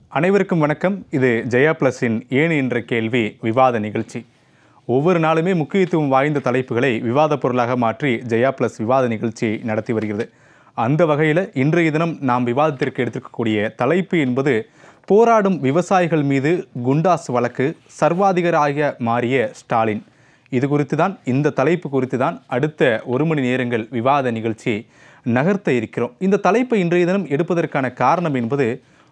அனைவருக்கும் வணக்கம். இது ஜெயா பிளஸின் ஏன் என்ற கேள்வி விவாத நிகழ்ச்சி. ஒவ்வொரு நாளுமே முக்கியத்துவம் வாய்ந்த தலைப்புகளை விவாத பொருளாக மாற்றி ஜெயா பிளஸ் விவாத நிகழ்ச்சியை நடத்தி வருகிறது. அந்த வகையில் இன்றைய தினம் நாம் விவாதத்திற்கு எடுத்திருக்கக்கூடிய தலைப்பு என்பது போராடும் விவசாயிகள் மீது குண்டாஸ் வழக்கு, சர்வாதிகாரியாக மாறிய ஸ்டாலின். இது குறித்து தான், இந்த தலைப்பு குறித்து தான் அடுத்த 1 மணி நேரங்கள் விவாத நிகழ்ச்சியை நகர்த்த இருக்கிறோம். இந்த தலைப்பை இன்றைய தினம் எடுப்பதற்கான காரணம் என்பது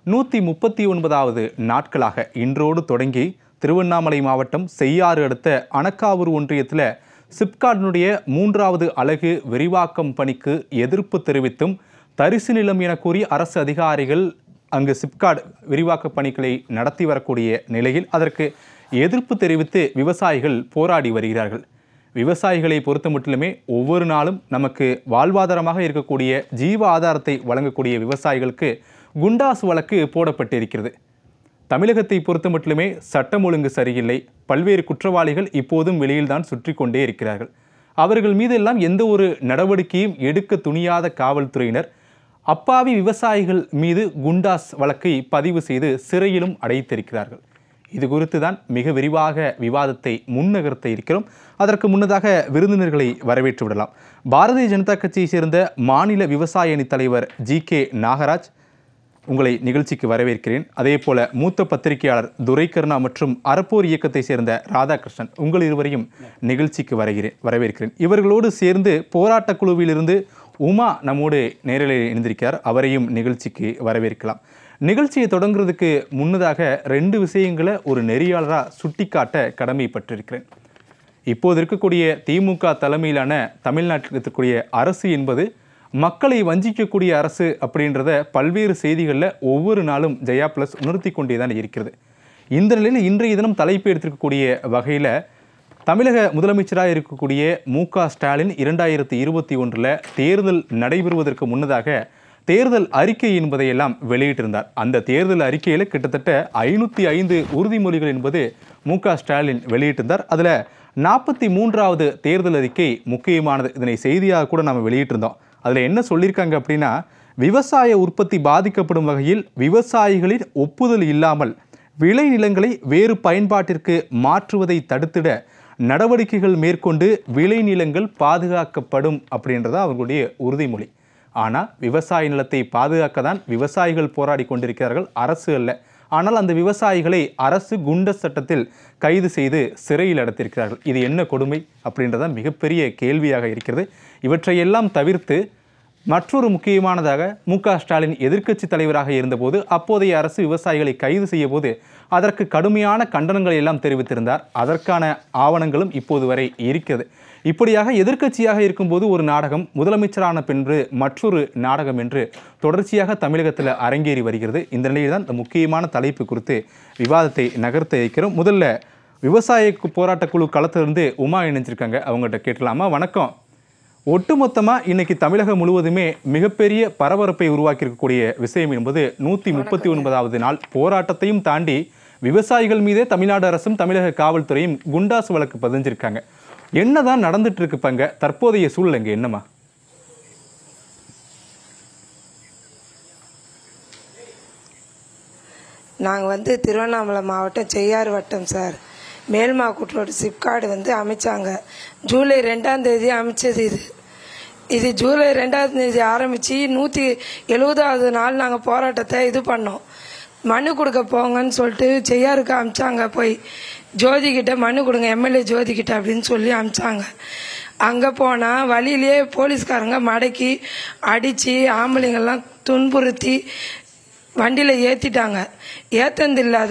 139வது நாட்களாக இன்றோடு தொடங்கி திருவண்ணாமலை மாவட்டம் செய்யாறு அடுத்த அணக்காவூர் ஒன்றியத்தில் சிப்காட்டினுடைய 3வது அலகு விரிவாக்கம் பணிக்கு எதிர்ப்பு தெரிவித்தும் தரிசு நிலம் என கூறி அரசு அதிகாரிகள் அங்கு சிப்காட் விரிவாக்க பணிகளை நடத்தி வரக்கூடிய நிலையில் அதற்கு எதிர்ப்பு தெரிவித்து விவசாயிகள் போராடி வருகிறார்கள். விவசாயிகளை பொறுத்த மட்டுமே ஒவ்வொரு நாளும் நமக்கு வாழ்வாதாரமாக இருக்கக்கூடிய ஜீவ ஆதாரத்தை வழங்கக்கூடிய விவசாயிகளுக்கு குண்டாஸ் வழக்கு போடப்பட்டிருக்கிறது. தமிழகத்தை பொறுத்த மட்டுமே சட்டம் ஒழுங்கு சரியில்லை. பல்வேறு குற்றவாளிகள் இப்போதும் வெளியில்தான் சுற்றி கொண்டே இருக்கிறார்கள். அவர்கள் மீதெல்லாம் எந்த ஒரு நடவடிக்கையும் எடுக்க துணியாத காவல்துறையினர் அப்பாவி விவசாயிகள் மீது குண்டாஸ் வழக்கை பதிவு செய்து சிறையிலும் அடைத்திருக்கிறார்கள். இது குறித்து தான் மிக விரிவாக விவாதத்தை முன்னகர்த்த இருக்கிறோம். அதற்கு முன்னதாக விருந்தினர்களை வரவேற்று விடலாம். பாரதிய ஜனதா கட்சியை சேர்ந்த மாநில விவசாய அணி தலைவர் ஜி.கே. நாகராஜ், உங்களை நிகழ்ச்சிக்கு வரவேற்கிறேன். அதே போல மூத்த பத்திரிகையாளர் துரைக்கருணா மற்றும் அறப்போர் இயக்கத்தை சேர்ந்த ராதாகிருஷ்ணன், உங்கள் இருவரையும் நிகழ்ச்சிக்கு வரவேற்கிறேன். இவர்களோடு சேர்ந்து போராட்ட குழுவிலிருந்து உமா நம்மோடு நேரலையில் இணைந்திருக்கிறார். அவரையும் நிகழ்ச்சிக்கு வரவேற்கலாம். நிகழ்ச்சியை தொடங்குறதுக்கு முன்னதாக 2 விஷயங்களை ஒரு நெறியாளராக சுட்டிக்காட்ட கடமைப்பட்டிருக்கிறேன். இப்போது இருக்கக்கூடிய திமுக தலைமையிலான தமிழ்நாட்டில் இருக்கக்கூடிய அரசு என்பது மக்களை வஞ்சிக்கக்கூடிய அரசு அப்படின்றத பல்வேறு செய்திகளில் ஒவ்வொரு நாளும் ஜெயா பிளஸ் உணர்த்தி கொண்டே தான் இருக்கிறது. இந்த நிலையில் இன்றைய தினம் தலைப்பு எடுத்திருக்கக்கூடிய வகையில் தமிழக முதலமைச்சராக இருக்கக்கூடிய மு.க. ஸ்டாலின் 2021 தேர்தல் நடைபெறுவதற்கு முன்னதாக தேர்தல் அறிக்கை என்பதையெல்லாம் வெளியிட்டிருந்தார். அந்த தேர்தல் அறிக்கையில் கிட்டத்தட்ட 505 உறுதிமொழிகள் என்பது மு.க. ஸ்டாலின் வெளியிட்டிருந்தார். அதில் 43வது தேர்தல் அறிக்கை முக்கியமானது. இதனை செய்தியாக கூட நாம் வெளியிட்டிருந்தோம். அதில் என்ன சொல்லியிருக்காங்க அப்படின்னா, விவசாய உற்பத்தி பாதிக்கப்படும் வகையில் விவசாயிகளின் ஒப்புதல் இல்லாமல் விளை நிலங்களை வேறு பயன்பாட்டிற்கு மாற்றுவதை தடுத்திட நடவடிக்கைகள் மேற்கொண்டு விளை நிலங்கள் பாதுகாக்கப்படும் அப்படின்றதா அவர்களுடைய உறுதிமொழி. ஆனால் விவசாய நிலத்தை பாதுகாக்க தான் விவசாயிகள் போராடி கொண்டிருக்கிறார்கள், அரசு அல்ல. ஆனால் அந்த விவசாயிகளை அரசு குண்டர் சட்டத்தில் கைது செய்து சிறையில் அடைத்திருக்கிறார்கள். இது என்ன கொடுமை அப்படின்றதான் மிகப்பெரிய கேள்வியாக இருக்கிறது. இவற்றையெல்லாம் தவிர்த்து மற்றொரு முக்கியமானதாக மு.க. ஸ்டாலின் எதிர்க்கட்சி தலைவராக இருந்தபோது அப்போதைய அரசு விவசாயிகளை கைது செய்ய போது அதற்கு கடுமையான கண்டனங்களை எல்லாம் தெரிவித்திருந்தார். அதற்கான ஆவணங்களும் இப்போது வரை இருக்கிறது. இப்படியாக எதிர்க்கட்சியாக இருக்கும்போது ஒரு நாடகம், முதலமைச்சரான பின்பு மற்றொரு நாடகம் என்று தொடர்ச்சியாக தமிழகத்தில் அரங்கேறி வருகிறது. இந்த நிலையில் தான் இந்த முக்கியமான தலைப்பு குறித்து விவாதத்தை நகர்த்த இருக்கிறோம். முதல்ல விவசாய போராட்ட குழு களத்திலிருந்து உமா இணைஞ்சிருக்காங்க, அவங்ககிட்ட கேட்கலாமா? வணக்கம். ஒட்டுமொத்தமாக இன்னைக்கு தமிழகம் முழுவதுமே மிகப்பெரிய பரபரப்பை உருவாக்கியிருக்கக்கூடிய விஷயம் என்பது 139வது நாள் போராட்டத்தையும் தாண்டி விவசாயிகள் மீதே தமிழ்நாடு அரசும் தமிழக காவல்துறையும் குண்டாஸ் வழக்கு பதிஞ்சிருக்காங்க. என்னதான் நடந்துட்டு இருக்கு பங்க தற்போதைய சூழ்நிலைங்க என்னமா? நாங்கள் திருவண்ணாமலை மாவட்டம் செய்யாறு வட்டம் சார், மேல்மாக்கூட்டோட சிப்காடு அமைச்சாங்க. ஜூலை 2ஆம் தேதி அமைச்சது. இது ஜூலை 2ஆம் தேதி ஆரம்பித்து 170வது நாள் நாங்கள் போராட்டத்தை இது பண்ணோம். மனு கொடுக்க போங்கன்னு சொல்லிட்டு செய்யாருக்கு அமிச்சாங்க. போய் ஜோதிகிட்ட மனு கொடுங்க, எம்எல்ஏ ஜோதிகிட்ட அப்படின்னு சொல்லி அமிச்சாங்க. அங்கே போனால் வழியிலேயே போலீஸ்காரங்க மடக்கி அடித்து ஆம்பளைங்கள்லாம் துன்புறுத்தி வண்டியில் ஏற்றிட்டாங்க. ஏற்றந்து இல்லாத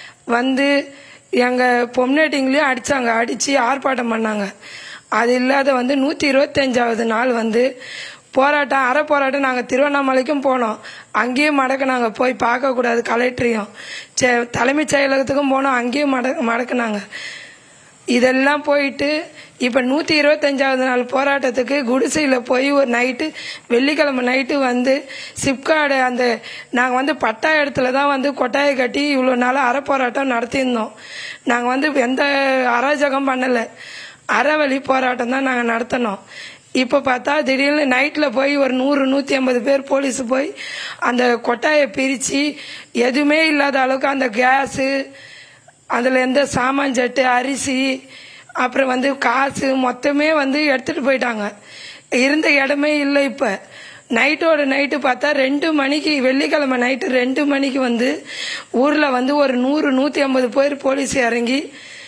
எங்கள் பொம்னேட்டிங்களையும் அடித்தாங்க, அடித்து ஆர்ப்பாட்டம் பண்ணாங்க. அது இல்லாத 125வது நாள் போராட்டம், அரை போராட்டம். நாங்கள் திருவண்ணாமலைக்கும் போனோம், அங்கேயும் மடக்குனாங்க. போய் பார்க்கக்கூடாது கலெக்டரையும், தலைமைச் செயலகத்துக்கும் போனோம், அங்கேயும் மடக்குனாங்க. இதெல்லாம் போயிட்டு இப்போ 125வது நாள் போராட்டத்துக்கு குடிசையில் போய் ஒரு நைட்டு, வெள்ளிக்கிழமை நைட்டு சிப்காடு அந்த நாங்கள் பட்டா இடத்துல தான் கொட்டாயை கட்டி இவ்வளோ நாள் அரை போராட்டம் நடத்தியிருந்தோம். நாங்கள் எந்த அராஜகம் பண்ணலை, அறவழி போராட்டம் தான் நாங்கள் நடத்தினோம். இப்போ பார்த்தா திடீர்னு நைட்டில் போய் ஒரு 100-150 பேர் போலீஸ் போய் அந்த கொட்டாயை பிரித்து எதுவுமே இல்லாத அளவுக்கு அந்த கேஸு அதில் எந்த சாமான் சட்டு அரிசி அப்புறம் வந்து காசு மொத்தமே வந்து எடுத்துகிட்டு போயிட்டாங்க. இருந்த இடமே இல்லை. இப்போ நைட்டோட நைட்டு பார்த்தா 2 மணிக்கு வெள்ளிக்கிழமை நைட்டு 2 மணிக்கு வந்து ஊரில் வந்து ஒரு 100-150 பேர் போலீஸ் இறங்கி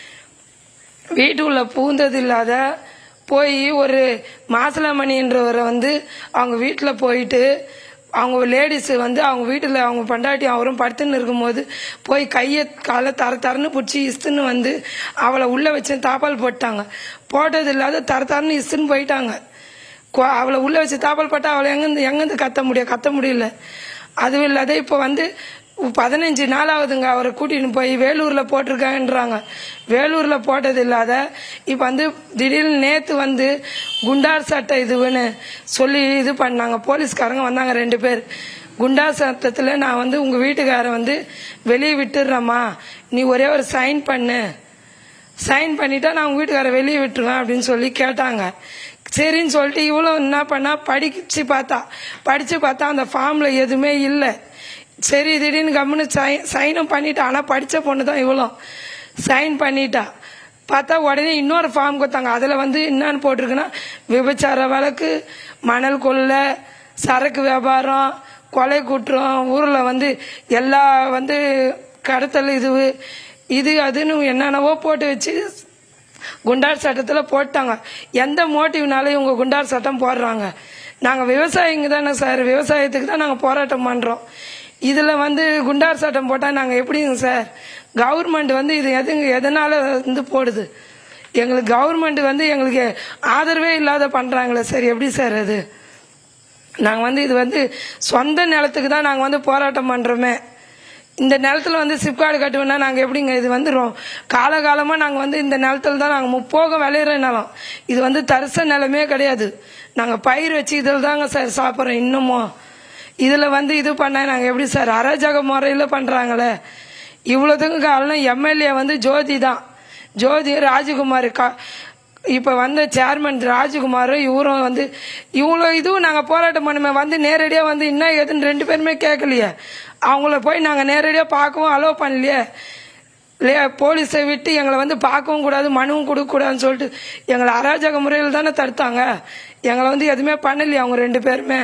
வீட்டுக்குள்ள பூந்தது இல்லாத போய் ஒரு மாசலாமணின்றவரை வந்து அவங்க வீட்டில் போயிட்டு அவங்க லேடிஸ் வந்து அவங்க வீட்டில் அவங்க பண்டாட்டி அவரும் படுத்துன்னு இருக்கும்போது போய் கையை காலை தரன்னு பிடிச்சி இஸ்துன்னு வந்து அவளை உள்ளே வச்சு தாப்பால் போட்டாங்க. போட்டது இல்லாத தரன்னு இஸ்துன்னு போயிட்டாங்க. அவளை உள்ளே வச்சு தாப்பால் போட்டால் அவளை எங்கேருந்து கத்த முடியல. அதுவும் இல்லாத இப்போ வந்து 15 நாளாவதுங்க அவரை கூட்டின்னு போய் வேலூரில் போட்டிருக்காங்கன்றாங்க. வேலூரில் போட்டது இல்லாத இப்போ வந்து திடீர்னு நேற்று வந்து குண்டார் சட்டை இதுன்னு சொல்லி இது பண்ணாங்க. போலீஸ்காரங்க வந்தாங்க 2 பேர். குண்டார் சட்டத்தில் நான் வந்து உங்கள் வீட்டுக்காரை வந்து வெளியே விட்டுடுறேம்மா, நீ ஒரே ஒரு சைன் பண்ணு, சைன் பண்ணிட்டா நான் உங்கள் வீட்டுக்காரை வெளியே விட்டுருவேன் அப்படின்னு சொல்லி கேட்டாங்க. சரின்னு சொல்லிட்டு இவ்வளோ என்ன பண்ணா படித்து பார்த்தா அந்த ஃபார்மில் எதுவுமே இல்லை. சரி திடீர்னு கம்முன்னு சைனும் பண்ணிட்டா. ஆனால் படித்த பொண்ணு தான் இவ்வளோ சைன் பண்ணிட்டா. பார்த்தா உடனே இன்னொரு ஃபார்ம் கொடுத்தாங்க. அதில் வந்து என்னன்னு போட்டிருக்குன்னா விபச்சார வழக்கு, மணல் கொள்ளை, சரக்கு வியாபாரம், கொலை குற்றம், ஊரில் வந்து எல்லா வந்து கடத்தல் இது அதுன்னு என்னென்னவோ போட்டு வச்சு குண்டார் சட்டத்தில் போட்டாங்க. எந்த மோட்டிவ்னாலும் இவங்க குண்டார் சட்டம் போடுறாங்க. நாங்கள் விவசாயிங்க தானே சார், விவசாயத்துக்கு தான் நாங்கள் போராட்டம் பண்ணுறோம். இதில் வந்து குண்டார் சட்டம் போட்டால் நாங்கள் எப்படிங்க சார்? கவர்மெண்ட் வந்து இது எதனால வந்து போடுது? எங்களுக்கு கவர்மெண்ட் வந்து எங்களுக்கு ஆதரவே இல்லாத பண்ணுறாங்களே சார், எப்படி சார் அது? நாங்கள் வந்து இது வந்து சொந்த நிலத்துக்கு தான் நாங்கள் வந்து போராட்டம் பண்ணுறோமே. இந்த நிலத்துல வந்து சிப்காடு கட்டுவோம்னா நாங்கள் எப்படிங்க? இது வந்து காலகாலமாக நாங்கள் வந்து இந்த நிலத்துல தான் நாங்கள் முப்போகம் விளையிற நிலம். இது வந்து தரிச நிலமே கிடையாது. நாங்கள் பயிர் வச்சு இதில் தாங்க சார் சாப்பிட்றோம் இன்னமும். இதில் வந்து இது பண்ண நாங்கள் எப்படி சார்? அராஜக முறையில் பண்ணுறாங்களே. இவ்வளோதுக்கு காரணம் எம்எல்ஏ வந்து ஜோதி தான். ஜோதி ராஜகுமார் இப்போ வந்த சேர்மன் ராஜகுமார் இவரும் வந்து இவ்வளோ இதுவும் நாங்கள் போராட்டம் பண்ணுமே வந்து நேரடியாக வந்து என்ன ஏதுன்னு 2 பேருமே கேட்கலையே. அவங்கள போய் நாங்கள் நேரடியாக பார்க்கவும் அலோவ் பண்ணலையே. இல்லையா போலீஸை விட்டு எங்களை வந்து பார்க்கவும் கூடாது, மனுவும் கொடுக்கக்கூடாதுன்னு சொல்லிட்டு எங்களை அராஜக முறையில் தானே தடுத்தாங்க. எங்களை வந்து எதுவுமே பண்ணலையே அவங்க 2 பேருமே.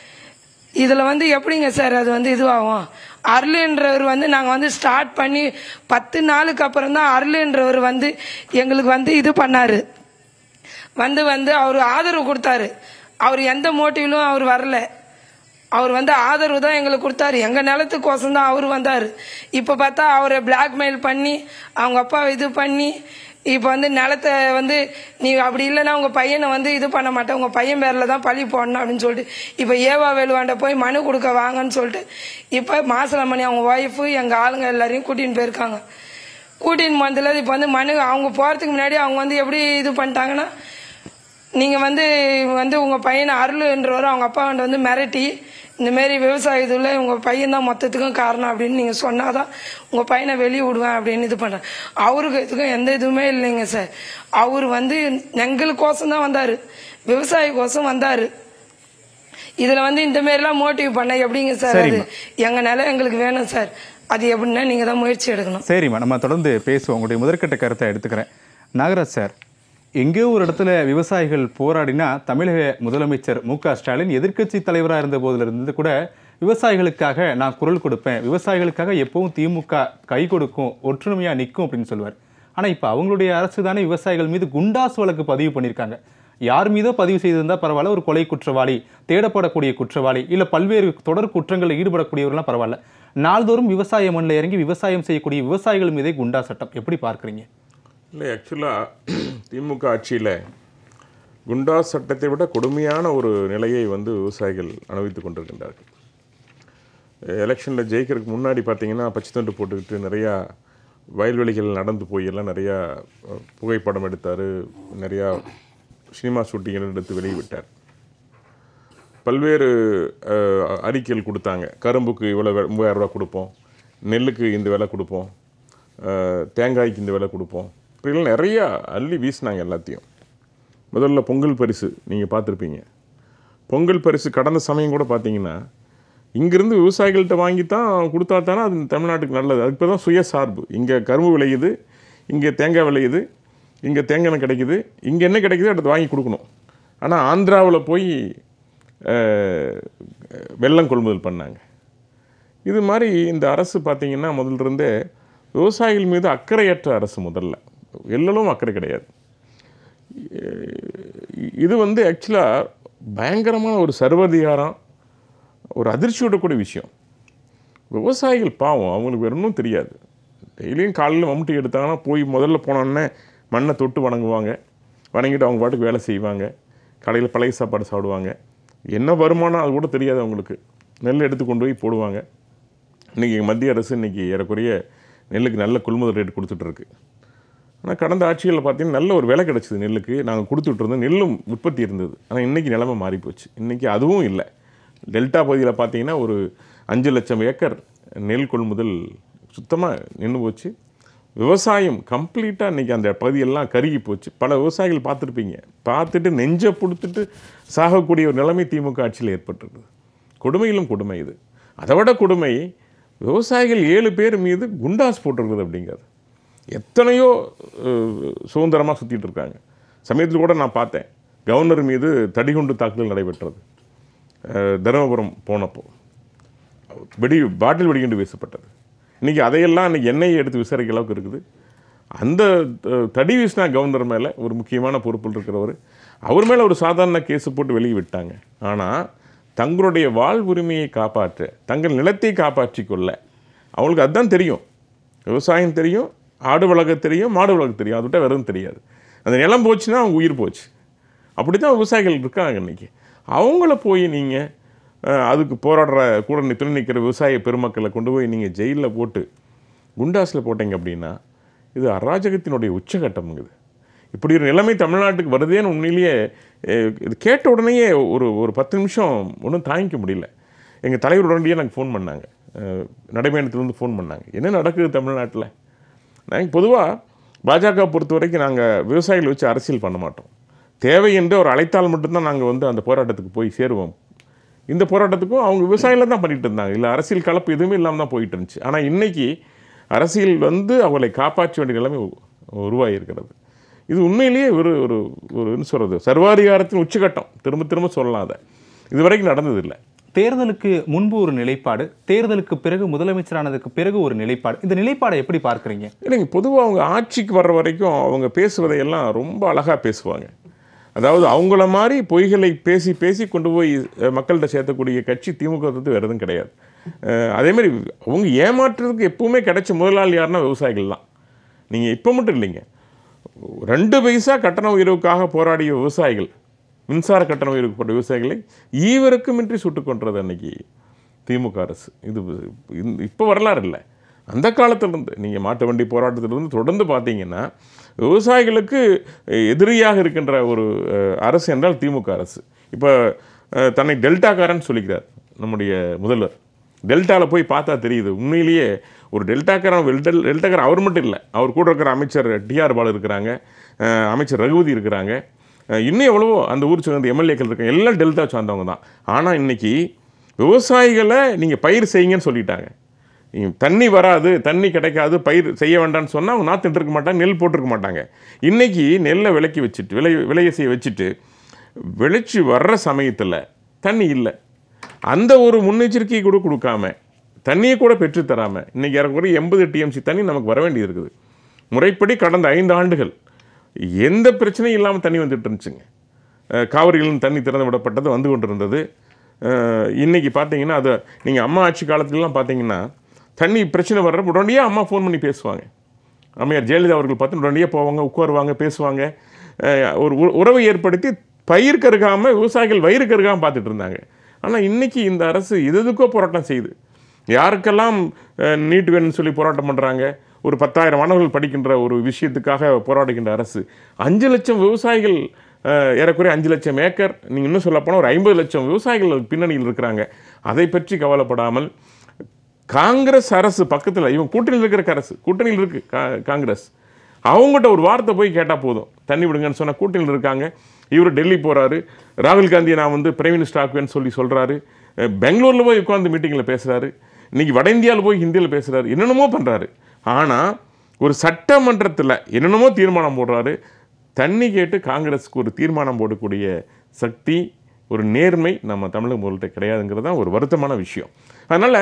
இதில் வந்து எப்படிங்க சார் அது வந்து இதுவாகும்? அருளுன்றவர் வந்து நாங்கள் வந்து ஸ்டார்ட் பண்ணி 10 நாளுக்கு அப்புறம் தான் அருளுன்றவர் வந்து எங்களுக்கு வந்து இது பண்ணார். வந்து அவர் ஆதரவு கொடுத்தாரு. அவர் எந்த மோட்டிவ்லும் அவர் வரல. அவர் வந்து ஆதரவு தான் எங்களுக்கு கொடுத்தாரு. எங்கள் நிலத்துக்கோசம் தான் அவர் வந்தார். இப்போ பார்த்தா அவரை பிளாக்மெயில் பண்ணி அவங்க அப்பாவை இது பண்ணி இப்போ வந்து நிலத்தை வந்து நீ அப்படி இல்லைன்னா உங்கள் பையனை வந்து இது பண்ண மாட்டேன், உங்கள் பையன் பேரில் தான் பழி போடணும் அப்படின்னு சொல்லிட்டு இப்போ ஏவா வேலுவாண்ட போய் மனு கொடுக்க வாங்கன்னு சொல்லிட்டு இப்போ மாசலமணி அவங்க ஒய்ஃபு எங்கள் ஆளுங்க எல்லாரையும் கூட்டின்னு போயிருக்காங்க. கூட்டின்னு வந்ததில் இப்போ வந்து மனு அவங்க போகிறதுக்கு முன்னாடி அவங்க வந்து எப்படி இது பண்ணிட்டாங்கன்னா, நீங்கள் வந்து உங்கள் பையனை அருள்ன்றவரை அவங்க அப்பா வந்து மிரட்டி இந்தமாரி விவசாயத்தில் உங்கள் பையன் தான் மொத்தத்துக்கும் காரணம் அப்படின்னு நீங்கள் சொன்னாதான் உங்கள் பையனை வெளியே விடுவேன் அப்படின்னு இது பண்ணுறேன். அவருக்கு இதுக்கும் எந்த இதுவுமே இல்லைங்க சார். அவர் வந்து எங்களுக்கோசம் தான் வந்தார், விவசாயிக்கோசம் வந்தார். இதில் வந்து இந்தமாரிலாம் மோட்டிவ் பண்ண எப்படிங்க சார்? அது எங்கள் நிலம் எங்களுக்கு வேணும் சார். அது எப்படின்னா நீங்கள் தான் முயற்சி எடுக்கணும். சரிம்மா, நம்ம தொடர்ந்து பேசுவோம். உங்களுடைய முதற்கட்ட கருத்தை எடுத்துக்கிறேன். நாகராஜ் சார், எங்கேயோ ஒரு இடத்துல விவசாயிகள் போராடினா தமிழக முதலமைச்சர் மு.க. ஸ்டாலின் எதிர்க்கட்சி தலைவராக இருந்த போதிலிருந்து கூட விவசாயிகளுக்காக நான் குரல் கொடுப்பேன், விவசாயிகளுக்காக எப்பவும் திமுக கை கொடுக்கும், ஒற்றுமையாக நிற்கும் அப்படின்னு சொல்லுவார். ஆனால் இப்போ அவங்களுடைய அரசு தானே விவசாயிகள் மீது குண்டாஸ் வழக்கு பதிவு பண்ணியிருக்காங்க. யார் மீதோ பதிவு செய்திருந்தால் பரவாயில்ல, ஒரு கொலை குற்றவாளி, தேடப்படக்கூடிய குற்றவாளி, இல்லை பல்வேறு தொடர் குற்றங்களில் ஈடுபடக்கூடியவர்கள்லாம் பரவாயில்ல, நாள்தோறும் விவசாய மண்ணில் இறங்கி விவசாயம் செய்யக்கூடிய விவசாயிகள் மீதே குண்டா சட்டம் எப்படி பார்க்குறீங்க? இல்லை, ஆக்சுவலாக திமுக ஆட்சியில் குண்டாஸ் சட்டத்தை விட கொடுமையான ஒரு நிலையை வந்து விவசாயிகள் அனுபவித்து கொண்டிருக்கின்றார்கள். எலெக்ஷனில் ஜெயிக்கிறதுக்கு முன்னாடி பார்த்தீங்கன்னா பச்சைத்தண்டு போட்டுக்கிட்டு நிறையா வயல்வெளிகள் நடந்து போய் எல்லாம் நிறையா புகைப்படம் எடுத்தார், நிறையா சினிமா ஷூட்டிங்கள் எடுத்து வெளியிட்டார். பல்வேறு அறிக்கைகள் கொடுத்தாங்க. கரும்புக்கு இவ்வளோ 3000 ரூபா கொடுப்போம், நெல்லுக்கு இந்த விலை கொடுப்போம், தேங்காய்க்கு இந்த விலை கொடுப்போம், இப்படிலாம் நிறையா அள்ளி வீசினாங்க எல்லாத்தையும். முதல்ல பொங்கல் பரிசு நீங்கள் பார்த்துருப்பீங்க. பொங்கல் பரிசு கடந்த சமயம் கூட பார்த்தீங்கன்னா இங்கேருந்து விவசாயிகள்கிட்ட வாங்கி தான் கொடுத்தா தானே அது தமிழ்நாட்டுக்கு நல்லது. அதுக்கு இப்போ தான் சுயசார்பு. இங்கே கரும்பு விளையுது, இங்கே தேங்காய் விளையுது, இங்கே தேங்காய் எண்ணெய் கிடைக்குது, இங்கே என்ன கிடைக்குது அதை வாங்கி கொடுக்கணும். ஆனால் ஆந்திராவில் போய் வெல்லம் கொள்முதல் பண்ணாங்க. இது மாதிரி இந்த அரசு பார்த்திங்கன்னா முதல்ல விவசாயிகள் மீது அக்கறையற்ற அரசு. முதல்ல எல்லோரும் அக்கறை கிடையாது. இது ஆக்சுவலாக பயங்கரமான ஒரு சர்வதிகாரம், ஒரு அதிர்ச்சி விடக்கூடிய விஷயம். விவசாயிகள் பாவம், அவங்களுக்கு வேறு ஒன்றும் தெரியாது. டெய்லியும் காலையில் மம்முட்டி எடுத்தாங்கன்னா போய் முதல்ல போனோன்னே மண்ணை தொட்டு வணங்குவாங்க, வணங்கிட்டு அவங்க பாட்டுக்கு வேலை செய்வாங்க, கடையில் பழைய சாப்பாடு சாப்பிடுவாங்க. என்ன வருமானம் அது கூட தெரியாது அவங்களுக்கு. நெல் எடுத்து கொண்டு போய் போடுவாங்க. இன்றைக்கி மத்திய அரசு இன்றைக்கி ஏறக்குறைய நெல்லுக்கு நல்ல கொள்முதல் ரேட் கொடுத்துட்ருக்கு. ஆனால் கடந்த ஆட்சிகளில் பார்த்திங்கன்னா நல்ல ஒரு விலை கிடச்சிது நெல்லுக்கு. நாங்கள் கொடுத்துட்ருந்தோம், நெல்லும் உற்பத்தி இருந்தது. ஆனால் இன்றைக்கி நிலைமை மாறிப்போச்சு. இன்றைக்கி அதுவும் இல்லை. டெல்டா பகுதியில் பார்த்திங்கன்னா ஒரு 5 லட்சம் ஏக்கர் நெல் கொள்முதல் சுத்தமாக நின்று போச்சு. விவசாயம் கம்ப்ளீட்டாக இன்றைக்கி அந்த பகுதியெல்லாம் கருகி போச்சு. பல விவசாயிகள் பார்த்துருப்பீங்க, பார்த்துட்டு நெஞ்சை கொடுத்துட்டு சாகக்கூடிய ஒரு நிலைமை திமுக ஆட்சியில் ஏற்பட்டுருக்குது. கொடுமையிலும் கொடுமை இது. அதை விட கொடுமை, விவசாயிகள் 7 பேர் மீது குண்டாஸ் போட்டிருக்குது அப்படிங்கிறது. எத்தனையோ சுதந்திரமாக சுற்றிட்டு இருக்காங்க. சமயத்தில் கூட நான் பார்த்தேன், கவர்னர் மீது தடிகுண்டு தாக்குதல் நடைபெற்றது. தருமபுரம் போனப்போ பாட்டில் வெடிகுண்டு வீசப்பட்டது. இன்றைக்கி அதையெல்லாம் இன்றைக்கி எண்ணெயை எடுத்து விசாரிக்க அளவுக்கு இருக்குது. அந்த தடி வீசினா கவர்னர் மேலே ஒரு முக்கியமான பொறுப்பில் இருக்கிறவர், அவர் மேலே ஒரு சாதாரண கேஸு போட்டு வெளியே விட்டாங்க. ஆனால் தங்களுடைய வாழ்வுரிமையை காப்பாற்ற, தங்கள் நிலத்தை காப்பாற்றி கொள்ள அவங்களுக்கு அதுதான் தெரியும். விவசாயம் தெரியும், ஆடு வளர்க்க தெரியும், மாடு வளர்க்க தெரியும். அதை விட்டால் வெறும் தெரியாது. அந்த நிலம் போச்சுன்னா அவங்க உயிர் போச்சு. அப்படி தான் விவசாயிகள் இருக்காங்க இன்றைக்கி. அவங்கள போய் நீங்கள் அதுக்கு போராடுற கூட துணை நிற்கிற விவசாய பெருமக்களை கொண்டு போய் நீங்கள் ஜெயிலில் போட்டு குண்டாஸில் போட்டீங்க அப்படின்னா இது அராஜகத்தினுடைய உச்சகட்டம்ங்குது. இப்படி ஒரு நிலைமை தமிழ்நாட்டுக்கு வருதேன்னு உண்மையிலேயே இது கேட்ட உடனேயே ஒரு 10 நிமிஷம் ஒன்றும் தாங்கிக்க முடியல. எங்கள் தலைவர் உடனடியே எனக்கு ஃபோன் பண்ணாங்க, நடைபயணத்துலேருந்து ஃபோன் பண்ணாங்க, என்ன நடக்குது தமிழ்நாட்டில். நாங்கள் பொதுவாக பாஜக பொறுத்த வரைக்கும் நாங்கள் விவசாயிகளை வச்சு அரசியல் பண்ண மாட்டோம். தேவை என்று ஒரு அழைத்தால் மட்டும்தான் நாங்கள் அந்த போராட்டத்துக்கு போய் சேருவோம். இந்த போராட்டத்துக்கும் அவங்க விவசாயிகள் தான் பண்ணிகிட்டு இருந்தாங்க. இல்லை அரசியல் கலப்பு எதுவுமே இல்லாமல் தான் போயிட்டு இருந்துச்சு. ஆனால் இன்றைக்கி அரசியல் அவங்களை காப்பாற்ற வேண்டிய நிலைமை உருவாகியிருக்கிறது. இது உண்மையிலேயே ஒரு என்ன சொல்கிறது, சர்வாதிகாரத்தின் உச்சகட்டம். திரும்ப திரும்ப சொல்லலாம். அதை இதுவரைக்கும் நடந்ததில்லை. தேர்தலுக்கு முன்பு ஒரு நிலைப்பாடு, தேர்தலுக்கு பிறகு முதலமைச்சரானதுக்கு பிறகு ஒரு நிலைப்பாடு. இந்த நிலைப்பாடை எப்படி பார்க்குறீங்க? இல்லைங்க, பொதுவாக அவங்க ஆட்சிக்கு வர்ற வரைக்கும் அவங்க பேசுவதையெல்லாம் ரொம்ப அழகாக பேசுவாங்க. அதாவது அவங்கள மாதிரி பொய்களை பேசி பேசி கொண்டு போய் மக்கள்கிட்ட சேர்த்தக்கூடிய கட்சி திமுக வேறு எதுவும் கிடையாது. அதேமாதிரி அவங்க ஏமாற்றுறதுக்கு எப்பவுமே கிடைச்ச முதலாளி யாருன்னா விவசாயிகள் தான். நீங்கள் இப்போ மட்டும் இல்லைங்க, 2 பைசா கட்டண உயர்வுக்காக போராடிய விவசாயிகள், மின்சார கட்டண உயர்வுக்கு போட்ட விவசாயிகளை ஈவருக்குமின்றி சுட்டுக் கொன்றது அன்னைக்கு திமுக அரசு. இது இப்போ வரலாறு இல்லை, அந்த காலத்திலிருந்து. நீங்கள் மாட்டு வண்டி போராட்டத்திலிருந்து தொடர்ந்து பார்த்தீங்கன்னா விவசாயிகளுக்கு எதிரியாக இருக்கின்ற ஒரு அரசு என்றால் திமுக அரசு. இப்போ தன்னை டெல்டாக்காரன்னு சொல்லிக்கிறார் நம்முடைய முதல்வர். டெல்டாவில் போய் பார்த்தா தெரியுது உண்மையிலேயே ஒரு டெல்டாக்காரன் அவர் மட்டும் இல்லை, அவர் கூட இருக்கிற அமைச்சர் டிஆர் பாலு இருக்கிறாங்க, அமைச்சர் ரகுபதி இருக்கிறாங்க, இன்னும் எவ்வளவோ அந்த ஊர் சேர்ந்த எம்எல்ஏக்கள் இருக்காங்க, எல்லாம் டெல்டா சார்ந்தவங்க தான். ஆனால் இன்றைக்கி விவசாயிகளை நீங்கள் பயிர் செய்யுங்கன்னு சொல்லிட்டாங்க. தண்ணி வராது, தண்ணி கிடைக்காது, பயிர் செய்ய வேண்டாம்னு சொன்னால் அவங்க நாற்று இருக்க மாட்டாங்க, நெல் போட்டிருக்க மாட்டாங்க. இன்றைக்கி நெல்லை விலைக்கு வச்சுட்டு விளைய செய்ய வச்சுட்டு விளைச்சி வர்ற சமயத்தில் தண்ணி இல்லை. அந்த ஒரு முன்னெச்சரிக்கை கூட கொடுக்காம, தண்ணியை கூட பெற்றுத்தராமல் இன்றைக்கி ஏறக்குறைய 80 TMC தண்ணி நமக்கு வர வேண்டியது இருக்குது. முறைப்படி கடந்த 5 ஆண்டுகள் எந்த பிரச்சனையும் இல்லாமல் தண்ணி வந்துட்டு இருந்துச்சுங்க. காவிரிகளின் தண்ணி திறந்து விடப்பட்டது வந்து கொண்டு இருந்தது. இன்றைக்கி பார்த்தீங்கன்னா அது நீங்கள் அம்மா ஆட்சி காலத்துலலாம் பார்த்தீங்கன்னா தண்ணி பிரச்சனை வர்ற உடனடியாக அம்மா ஃபோன் பண்ணி பேசுவாங்க. அம்மையார் ஜெயலலிதா அவர்கள் பார்த்து உடனடியாக போவாங்க, உட்காருவாங்க, பேசுவாங்க. ஒரு உறவை ஏற்படுத்தி பயிர் கருகாமல் விவசாயிகள் வயிறு கருகாமல் பார்த்துட்டு இருந்தாங்க. ஆனால் இன்றைக்கி இந்த அரசு எதுக்கோ போராட்டம் செய்யுது. யாருக்கெல்லாம் நீட் வேணும்னு சொல்லி போராட்டம் பண்ணுறாங்க, ஒரு 10,000 மாணவர்கள் படிக்கின்ற ஒரு விஷயத்துக்காக போராடுகின்ற அரசு 5 லட்சம் விவசாயிகள், ஏறக்குறைய 5 லட்சம் ஏக்கர், நீங்கள் இன்னும் சொல்லப்போனால் ஒரு 50 லட்சம் விவசாயிகள் பின்னணியில் இருக்கிறாங்க. அதை பற்றி கவலைப்படாமல் காங்கிரஸ் அரசு பக்கத்தில், இவங்க கூட்டணியில் இருக்கிற அரசு, கூட்டணியில் இருக்குது காங்கிரஸ், அவங்ககிட்ட ஒரு வார்த்தை போய் கேட்டால் போதும், தண்ணி விடுங்கன்னு சொன்னால் கூட்டணியில் இருக்காங்க. இவர் டெல்லி போகிறாரு, ராகுல் காந்தியை நான் வந்து பிரைம் மினிஸ்டர் ஆக்குவேன்னு சொல்கிறாரு, பெங்களூரில் போய் உட்காந்து மீட்டிங்கில் பேசுகிறாரு, இன்றைக்கி வட இந்தியாவில் போய் ஹிந்தியில் பேசுகிறாரு, என்னென்னமோ பண்ணுறாரு. ஆனால் ஒரு சட்டமன்றத்தில் என்னென்னமோ தீர்மானம் போடுறாரு. தண்ணி கேட்டு காங்கிரஸுக்கு ஒரு தீர்மானம் போடக்கூடிய சக்தி, ஒரு நேர்மை நம்ம தமிழக முதல்கிட்ட கிடையாதுங்கிறது தான் ஒரு வருத்தமான விஷயம். அதனால்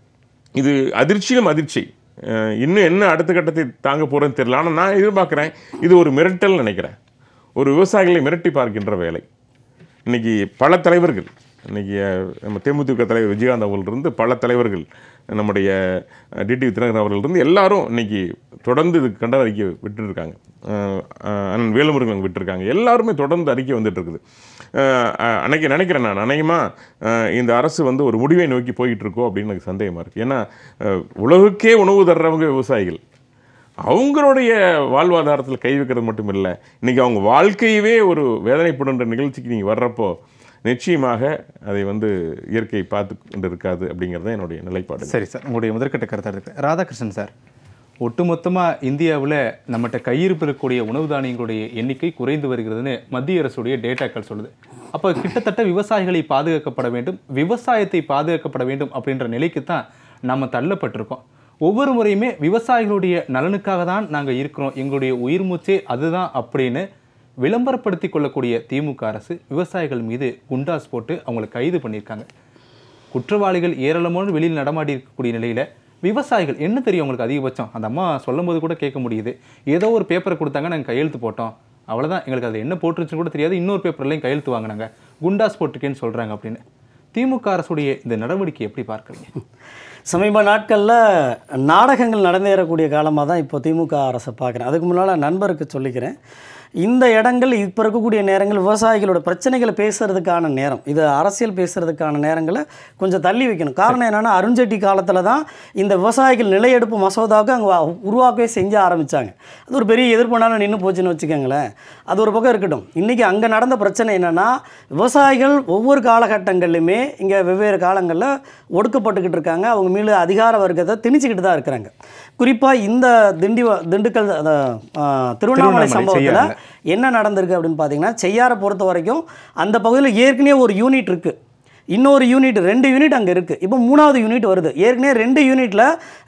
இது அதிர்ச்சியிலும் அதிர்ச்சி. இன்னும் என்ன அடுத்த கட்டத்தை தாங்க போகிறேன்னு தெரியல. ஆனால் நான் எதிர்பார்க்குறேன், இது ஒரு மிரட்டல் நினைக்கிறேன். ஒரு விவசாயிகளை மிரட்டி பார்க்கின்ற வேலை. இன்றைக்கி பல தலைவர்கள், இன்றைக்கி நம்ம தேமுதிக தலைவர் விஜயகாந்த் அவர்களிருந்து பல தலைவர்கள், நம்முடைய டிடிவி தினகரன் அவர்களிருந்து எல்லாரும் இன்றைக்கி தொடர்ந்து இதுக்கு கண்டன அறிக்கை விட்டுருக்காங்க. அண்ணன் வேலுமுருகன் விட்டுருக்காங்க. எல்லாருமே தொடர்ந்து அறிக்கை வந்துட்டு இருக்குது. அன்றைக்கி நினைக்கிறேன் நான், அநேகமாக இந்த அரசு வந்து ஒரு முடிவை நோக்கி போய்கிட்டு இருக்கோம் அப்படின்னு எனக்கு சந்தேகமாக இருக்குது. ஏன்னா உலகுக்கே உணவு தர்றவங்க விவசாயிகள். அவங்களுடைய வாழ்வாதாரத்தில் கை வைக்கிறது மட்டும் இல்லை, இன்றைக்கி அவங்க வாழ்க்கையவே ஒரு வேதனைப்படுன்ற நிகழ்ச்சிக்கு நீங்கள் வர்றப்போ நிச்சயமாக அதை வந்து இயற்கையை பார்த்து கொண்டு இருக்காது அப்படிங்கிறது தான் என்னுடைய நிலைப்பாடு. சரி சார், உங்களுடைய முதற்கட்ட கருத்தாக இருக்குது. ராதாகிருஷ்ணன் சார், ஒட்டுமொத்தமாக இந்தியாவில் நம்மகிட்ட கையிருப்பு இருக்கக்கூடிய உணவு தானியங்களுடைய எண்ணிக்கை குறைந்து வருகிறதுன்னு மத்திய அரசுடைய டேட்டாக்கள் சொல்லுது. அப்போ கிட்டத்தட்ட விவசாயிகளை பாதுகாக்கப்பட வேண்டும், விவசாயத்தை பாதுகாக்கப்பட வேண்டும் அப்படின்ற நிலைக்கு தான் நம்ம தள்ளப்பட்டிருக்கோம். ஒவ்வொரு முறையுமே விவசாயிகளுடைய நலனுக்காக தான் நாங்கள் இருக்கிறோம், எங்களுடைய உயிர் மூச்சே அதுதான் அப்படின்னு விளம்பரப்படுத்தி கொள்ளக்கூடிய திமுக அரசு விவசாயிகள் மீது குண்டாஸ் போட்டு அவங்களை கைது பண்ணியிருக்காங்க. குற்றவாளிகள் ஏராளமான வெளியில் நடமாடி இருக்கக்கூடிய நிலையில் விவசாயிகள் என்ன தெரியும் அவங்களுக்கு அதிகபட்சம்? அந்த அம்மா சொல்லும் போது கூட கேட்க முடியுது, ஏதோ ஒரு பேப்பரை கொடுத்தாங்க, நாங்கள் கையெழுத்து போட்டோம், அவ்வளோதான், எங்களுக்கு அது என்ன போட்டுருச்சுன்னு கூட தெரியாது, இன்னொரு பேப்பர்லையும் கையெழுத்து வாங்கினாங்க, குண்டாஸ் போட்டிருக்கேன்னு சொல்கிறாங்க அப்படின்னு. திமுக அரசுடைய இந்த நடவடிக்கை எப்படி பார்க்குறீங்க? சமீப நாட்களில் நாடகங்கள் நடந்தேறக்கூடிய காலமாக தான் இப்போ திமுக அரசை பார்க்குறேன். அதுக்கு முன்னால் நண்பருக்கு சொல்லிக்கிறேன், இந்த இடங்கள் இப்போ இருக்கக்கூடிய நேரங்கள் விவசாயிகளோட பிரச்சனைகளை பேசுகிறதுக்கான நேரம், இது அரசியல் பேசுகிறதுக்கான நேரங்களை கொஞ்சம் தள்ளி வைக்கணும். காரணம் என்னென்னா, அருண்ஜேட்லி காலத்தில் தான் இந்த விவசாயிகள் நிலையெடுப்பு மசோதாவுக்கு அங்கே உருவாக்கவே செஞ்சு ஆரம்பித்தாங்க. அது ஒரு பெரிய எதிர்ப்புனாலும் நின்று போச்சுன்னு வச்சுக்கோங்களேன். அது ஒரு பக்கம் இருக்கட்டும். இன்றைக்கி அங்கே நடந்த பிரச்சனை என்னென்னா, விவசாயிகள் ஒவ்வொரு காலகட்டங்கள்லையுமே இங்கே வெவ்வேறு காலங்களில் ஒடுக்கப்பட்டுக்கிட்டு இருக்காங்க. அவங்க மீது அதிகார வர்க்கத்தை திணிச்சிக்கிட்டு தான் இருக்கிறாங்க. குறிப்பாக இந்த திண்டுக்கல் திருவண்ணாமலை சம்பவத்தில் என்ன நடந்திருக்கு அப்படின்னு பார்த்தீங்கன்னா, செய்யாரை பொறுத்த வரைக்கும் அந்த பகுதியில் ஏற்கனவே ஒரு யூனிட் இருக்குது, இன்னொரு யூனிட் 2 யூனிட் அங்கே இருக்குது, இப்போ 3வது யூனிட் வருது. ஏற்கனவே 2 யூனிட்டில்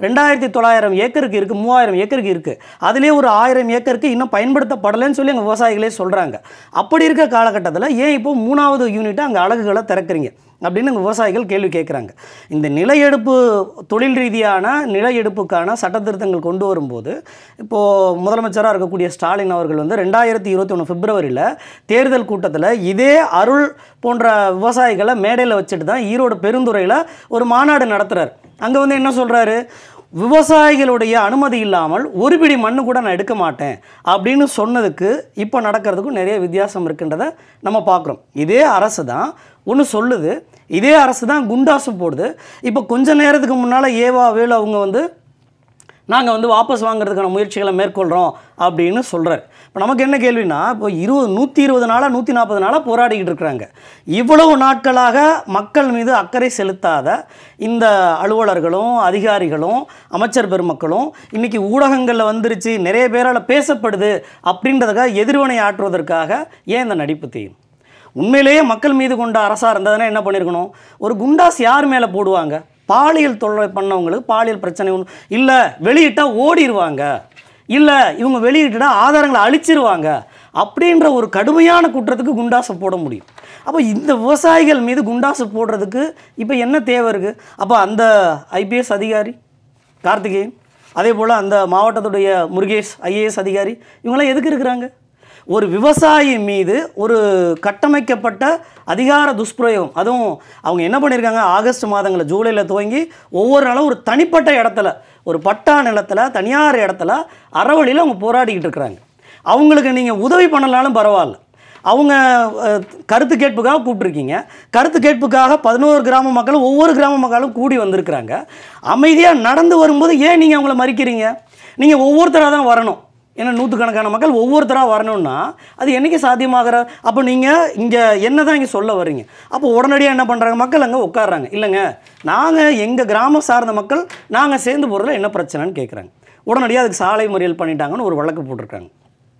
2900 ஏக்கருக்கு இருக்குது, 3000 ஏக்கருக்கு இருக்குது. அதுலேயே ஒரு 1000 ஏக்கருக்கு இன்னும் பயன்படுத்தப்படலைன்னு சொல்லி அங்கே விவசாயிகளே சொல்கிறாங்க. அப்படி இருக்க காலகட்டத்தில் ஏன் இப்போ 3வது யூனிட்டை அங்கே அலகுகளை திறக்கிறீங்க அப்படின்னு விவசாயிகள் கேள்வி கேட்குறாங்க. இந்த நிலையெடுப்பு தொழில் ரீதியான நிலையெடுப்புக்கான சட்டத்திருத்தங்கள் கொண்டு வரும்போது இப்போது முதலமைச்சராக இருக்கக்கூடிய ஸ்டாலின் அவர்கள் வந்து 2021 பிப்ரவரியில் தேர்தல் கூட்டத்தில் இதே அருள் போன்ற விவசாயிகளை மேடையில் வச்சுட்டு தான் ஈரோடு பெருந்துறையில் ஒரு மாநாடு நடத்துகிறார். அங்கே வந்து என்ன சொல்கிறாரு, விவசாயிகளுடைய அனுமதி இல்லாமல் ஒரு பிடி மண்ணு கூட நான் எடுக்க மாட்டேன் அப்படின்னு சொன்னதுக்கு இப்போ நடக்கிறதுக்கும் நிறைய வித்தியாசம் இருக்குன்றதை நம்ம பார்க்குறோம். இதே அரசு தான் ஒன்று சொல்லுது, இதே அரசு தான் குண்டாசும் போடுது. இப்போ கொஞ்ச நேரத்துக்கு முன்னால் ஏவா வேலு அவங்க வந்து நாங்கள் வந்து வாபஸ் வாங்குறதுக்கான முயற்சிகளை மேற்கொள்கிறோம் அப்படின்னு சொல்கிறார். இப்போ நமக்கு என்ன கேள்வினா, இப்போ 120 நாளாக 140 நாளாக போராடிக்கிட்டு இருக்கிறாங்க. இவ்வளவு நாட்களாக மக்கள் மீது அக்கறை செலுத்தாத இந்த அலுவலர்களும் அதிகாரிகளும் அமைச்சர் பெருமக்களும் இன்றைக்கி ஊடகங்களில் வந்துருச்சு, நிறைய பேரால் பேசப்படுது அப்படின்றதுக்காக எதிர்வினை ஆற்றுவதற்காக ஏன் இந்த நடிப்பு தீயும்? உண்மையிலேயே மக்கள் மீது கொண்ட அரசாக இருந்ததுன்னா என்ன பண்ணியிருக்கணும்? ஒரு குண்டாஸ் யார் மேலே போடுவாங்க? பாலியல் தொல்லை பண்ணவங்களுக்கு பாலியல் பிரச்சனை ஒன்று இல்லை, வெளியிட்டால் ஓடிடுவாங்க, இல்லை இவங்க வெளியிட்டா ஆதாரங்களை அழிச்சிருவாங்க அப்படின்ற ஒரு கடுமையான குற்றத்துக்கு குண்டாசை போட முடியும். அப்போ இந்த விவசாயிகள் மீது குண்டாசை போடுறதுக்கு இப்போ என்ன தேவை இருக்குது? அப்போ அந்த ஐபிஎஸ் அதிகாரி கார்த்திகேயன், அதே போல் அந்த மாவட்டத்துடைய முருகேஷ் ஐஏஎஸ் அதிகாரி, இவங்களாம் எதுக்கு இருக்கிறாங்க? ஒரு விவசாயி மீது ஒரு கட்டமைக்கப்பட்ட அதிகார துஷ்பிரயோகம், அதுவும் அவங்க என்ன பண்ணியிருக்காங்க, ஆகஸ்ட் மாதங்களில் ஜூலையில் துவங்கி ஒவ்வொரு நாளும் ஒரு தனிப்பட்ட இடத்துல, ஒரு பட்டா நிலத்தில் தனியார் இடத்துல அறவழியில் அவங்க போராடிக்கிட்டு இருக்கிறாங்க. அவங்களுக்கு நீங்கள் உதவி பண்ணலாலும் பரவாயில்ல, அவங்க கருத்து கேட்புக்காக கூப்பிட்ருக்கீங்க. கருத்து கேட்புக்காக 11 கிராம மக்களும் ஒவ்வொரு கிராம மக்களும் கூடி வந்திருக்கிறாங்க. அமைதியாக நடந்து வரும்போது ஏன் நீங்கள் அவங்கள மறிக்கிறீங்க? நீங்கள் ஒவ்வொருத்தராக தான் வரணும். ஏன்னா 100கணக்கான மக்கள் ஒவ்வொருத்தராக வரணும்னா அது என்றைக்கு சாத்தியமாகிற? அப்போ நீங்கள் இங்கே என்ன தான் இங்கே சொல்ல வர்றீங்க? அப்போ உடனடியாக என்ன பண்ணுறாங்க, மக்கள் அங்கே உட்காடுறாங்க. இல்லைங்க, நாங்கள் எங்கள் கிராமம் சார்ந்த மக்கள் நாங்கள் சேர்ந்து போகிறதுல என்ன பிரச்சனைன்னு கேட்குறாங்க. உடனடியாக அதுக்கு சாலை மறியல் பண்ணிட்டாங்கன்னு ஒரு வழக்கு போட்டிருக்காங்க.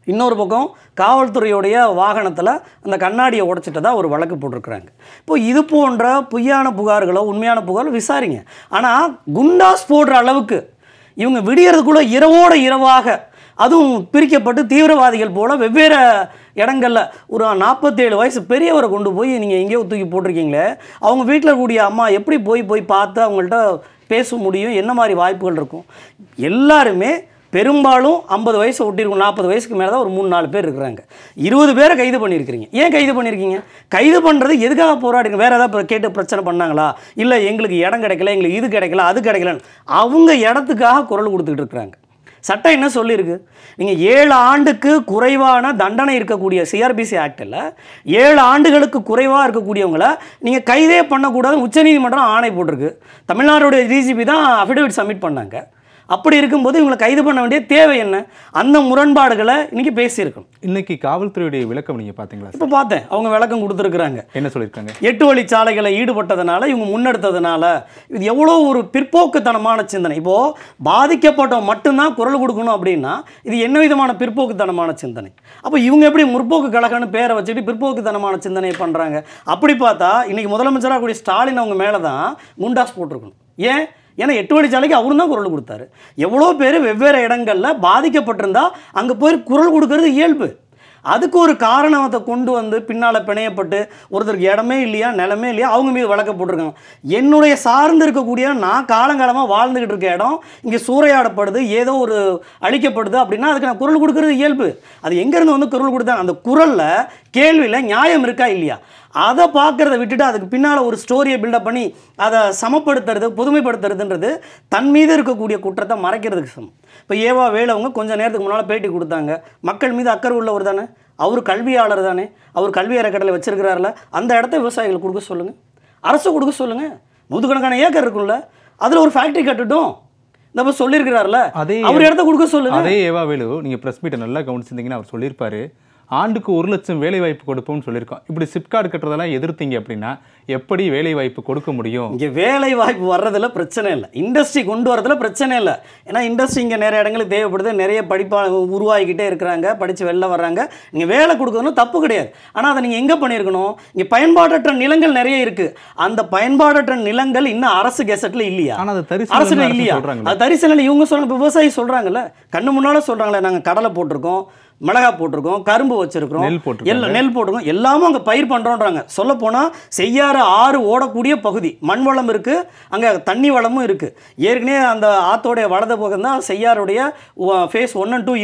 இன்னொரு பக்கம் காவல்துறையுடைய வாகனத்தில் அந்த கண்ணாடியை உடைச்சிட்டதா ஒரு வழக்கு போட்டிருக்கிறாங்க. இப்போ இது போன்ற பொய்யான புகார்களோ உண்மையான புகார்களோ விசாரிங்க. ஆனால் குண்டாஸ் போடுற அளவுக்கு இவங்க விடியறதுக்குள்ளே இரவோடு இரவாக அதுவும் பிரிக்கப்பட்டு தீவிரவாதிகள் போல் வெவ்வேறு இடங்களில் ஒரு 47 வயசு பெரியவரை கொண்டு போய் நீங்கள் எங்கேயோ தூக்கி போட்டிருக்கீங்களே, அவங்க வீட்டில் இருக்கக்கூடிய அம்மா எப்படி போய் பார்த்து அவங்கள்ட்ட பேச முடியும்? என்ன மாதிரி வாய்ப்புகள் இருக்கும்? எல்லாருமே பெரும்பாலும் 50 வயசு ஒட்டியிருக்கும். 40 வயசுக்கு மேலே தான் ஒரு 3-4 பேர் இருக்கிறாங்க. 20 பேரை கைது பண்ணியிருக்கிறீங்க. ஏன் கைது பண்ணியிருக்கீங்க? கைது பண்ணுறது எதுக்காக போராடுங்க? வேறு ஏதாவது கேட்டு பிரச்சனை பண்ணாங்களா? இல்லை எங்களுக்கு இடம் கிடைக்கல, எங்களுக்கு இது கிடைக்கல, அது கிடைக்கலன்னு அவங்க இடத்துக்காக குரல் கொடுத்துக்கிட்டு இருக்கிறாங்க. சட்டம் என்ன சொல்லியிருக்கு? நீங்கள் 7 ஆண்டுக்கு குறைவான தண்டனை இருக்கக்கூடிய சிஆர்பிசி ஆக்டில் 7 ஆண்டுகளுக்கு குறைவாக இருக்கக்கூடியவங்களை நீங்கள் கைதே பண்ணக்கூடாதுன்னு உச்சநீதிமன்றம் ஆணை போட்டிருக்கு. தமிழ்நாடுடைய டிஜிபி தான் அஃபிடவிட் சப்மிட் பண்ணாங்க. அப்படி இருக்கும்போது இவங்களை கைது பண்ண வேண்டிய தேவை என்ன? அந்த முரண்பாடுகளை இன்னைக்கு பேசியிருக்கணும். இன்னைக்கு காவல்துறையுடைய விளக்கம் நீங்கள் பார்த்தீங்களா? இப்போ பார்த்தேன், அவங்க விளக்கம் கொடுத்துருக்குறாங்க. என்ன சொல்லியிருக்காங்க? 8 வழிச்சாலைகளை ஈடுபட்டதுனால இவங்க முன்னெடுத்ததுனால இது எவ்வளோ ஒரு பிற்போக்குத்தனமான சிந்தனை. இப்போது பாதிக்கப்பட்டவங்க மட்டும்தான் குரல் கொடுக்கணும் அப்படின்னா இது என்ன விதமான பிற்போக்குத்தனமான சிந்தனை? அப்போ இவங்க எப்படி முற்போக்கு கழகம்னு பேரை வச்சுட்டு பிற்போக்குத்தனமான சிந்தனையை பண்ணுறாங்க? அப்படி பார்த்தா இன்றைக்கி முதலமைச்சராக கூடிய ஸ்டாலின் அவங்க மேலே தான் குண்டாஸ் போட்டிருக்கணும். ஏன்? ஏன்னா 8 வழிச்சாலைக்கு அவரும் தான் குரல் கொடுத்தாரு. எவ்வளோ பேர் வெவ்வேறு இடங்களில் பாதிக்கப்பட்டிருந்தா அங்கே போய் குரல் கொடுக்கறது இயல்பு. அதுக்கு ஒரு காரணத்தை கொண்டு வந்து பின்னால் பிணையப்பட்டு ஒருத்தருக்கு இடமே இல்லையா, நிலமே இல்லையா, அவங்க மீது வழக்க போட்டிருக்காங்க. என்னுடைய சார்ந்து இருக்கக்கூடிய நான் காலங்காலமாக வாழ்ந்துக்கிட்டு இருக்க இடம் இங்கே சூறையாடப்படுது, ஏதோ ஒரு அழிக்கப்படுது அப்படின்னா அதுக்கு நான் குரல் கொடுக்கறது இயல்பு. அது எங்கேருந்து வந்து குரல் கொடுத்தாங்க? அந்த குரலில் கேள்வியில் நியாயம் இருக்கா இல்லையா அதை பார்க்குறத விட்டுட்டு அதுக்கு பின்னால் ஒரு ஸ்டோரியை பில்டப் பண்ணி அதை சமப்படுத்துறது, பொதுமைப்படுத்துறதுன்றது தன் மீது இருக்கக்கூடிய குற்றத்தை மறைக்கிறதுக்கு சமம். இப்போ ஏவா வேலவங்க கொஞ்சம் நேரத்துக்கு முன்னால் பேட்டி கொடுத்தாங்க. மக்கள் மீது அக்கறை உள்ளவர் தானே, அவர் கல்வியாளர் தானே, அவர் கல்வி அறக்கட்டளை வச்சிருக்கிறாருல, அந்த இடத்த விவசாயிகள் கொடுக்க சொல்லுங்கள், அரசு கொடுக்க சொல்லுங்கள். 100கணக்கான ஏக்கர் இருக்குல்ல, அதில் ஒரு ஃபேக்ட்ரி கட்டுட்டும். நம்ம சொல்லியிருக்கிறாருல, அவர் இடத்த கொடுக்க சொல்லுங்கள். அதே ஏவா வேலு நீங்கள் ப்ரெஸ் மீட்டை நல்லா கவனிச்சிருந்தீங்கன்னா அவர் சொல்லியிருப்பாரு, ஆண்டுக்கு 1 லட்சம் வேலை வாய்ப்பு கொடுப்போம்னு சொல்லியிருக்கோம். இப்படி சிப்கார்டு கட்டுறதெல்லாம் எதிர்த்தீங்க அப்படின்னா எப்படி வேலை வாய்ப்பு கொடுக்க முடியும்? இங்கே வேலை வாய்ப்பு வர்றதில் பிரச்சனை இல்லை, இண்டஸ்ட்ரி கொண்டு வரதில் பிரச்சனை இல்லை. ஏன்னா இண்டஸ்ட்ரி இங்கே நிறைய இடங்களுக்கு தேவைப்படுது, நிறைய உருவாகிக்கிட்டே இருக்கிறாங்க, படித்து வெளில வர்றாங்க. நீங்கள் வேலை கொடுக்கணும் தப்பு கிடையாது. ஆனால் அதை நீங்கள் எங்கே பண்ணியிருக்கணும்? இங்கே பயன்பாடற்ற நிலங்கள் நிறைய இருக்குது. அந்த பயன்பாடற்ற நிலங்கள் இன்னும் அரசு கெசட்டில் இல்லையா? ஆனால் அது அரசு இல்லையா? அது தரிசனம் இவங்க சொல்கிறாங்க, விவசாயி சொல்கிறாங்கல்ல, கண்ணு முன்னால் சொல்கிறாங்களே, நாங்கள் கடலை போட்டிருக்கோம், மிளகா போட்டிருக்கோம், கரும்பு வச்சிருக்கிறோம், நெல் போட்டிருக்கோம், எல்லாமும் அங்கே பயிர் பண்ணுறோன்றாங்க. சொல்லப்போனால் செய்யாறு ஆறு ஓடக்கூடிய பகுதி, மண் வளம் இருக்குது, அங்கே தண்ணி வளமும் இருக்குது. ஏற்கனவே அந்த ஆத்தோடைய வலது பக்கம் தான் செய்யாருடைய ஃபேஸ் 1 and 2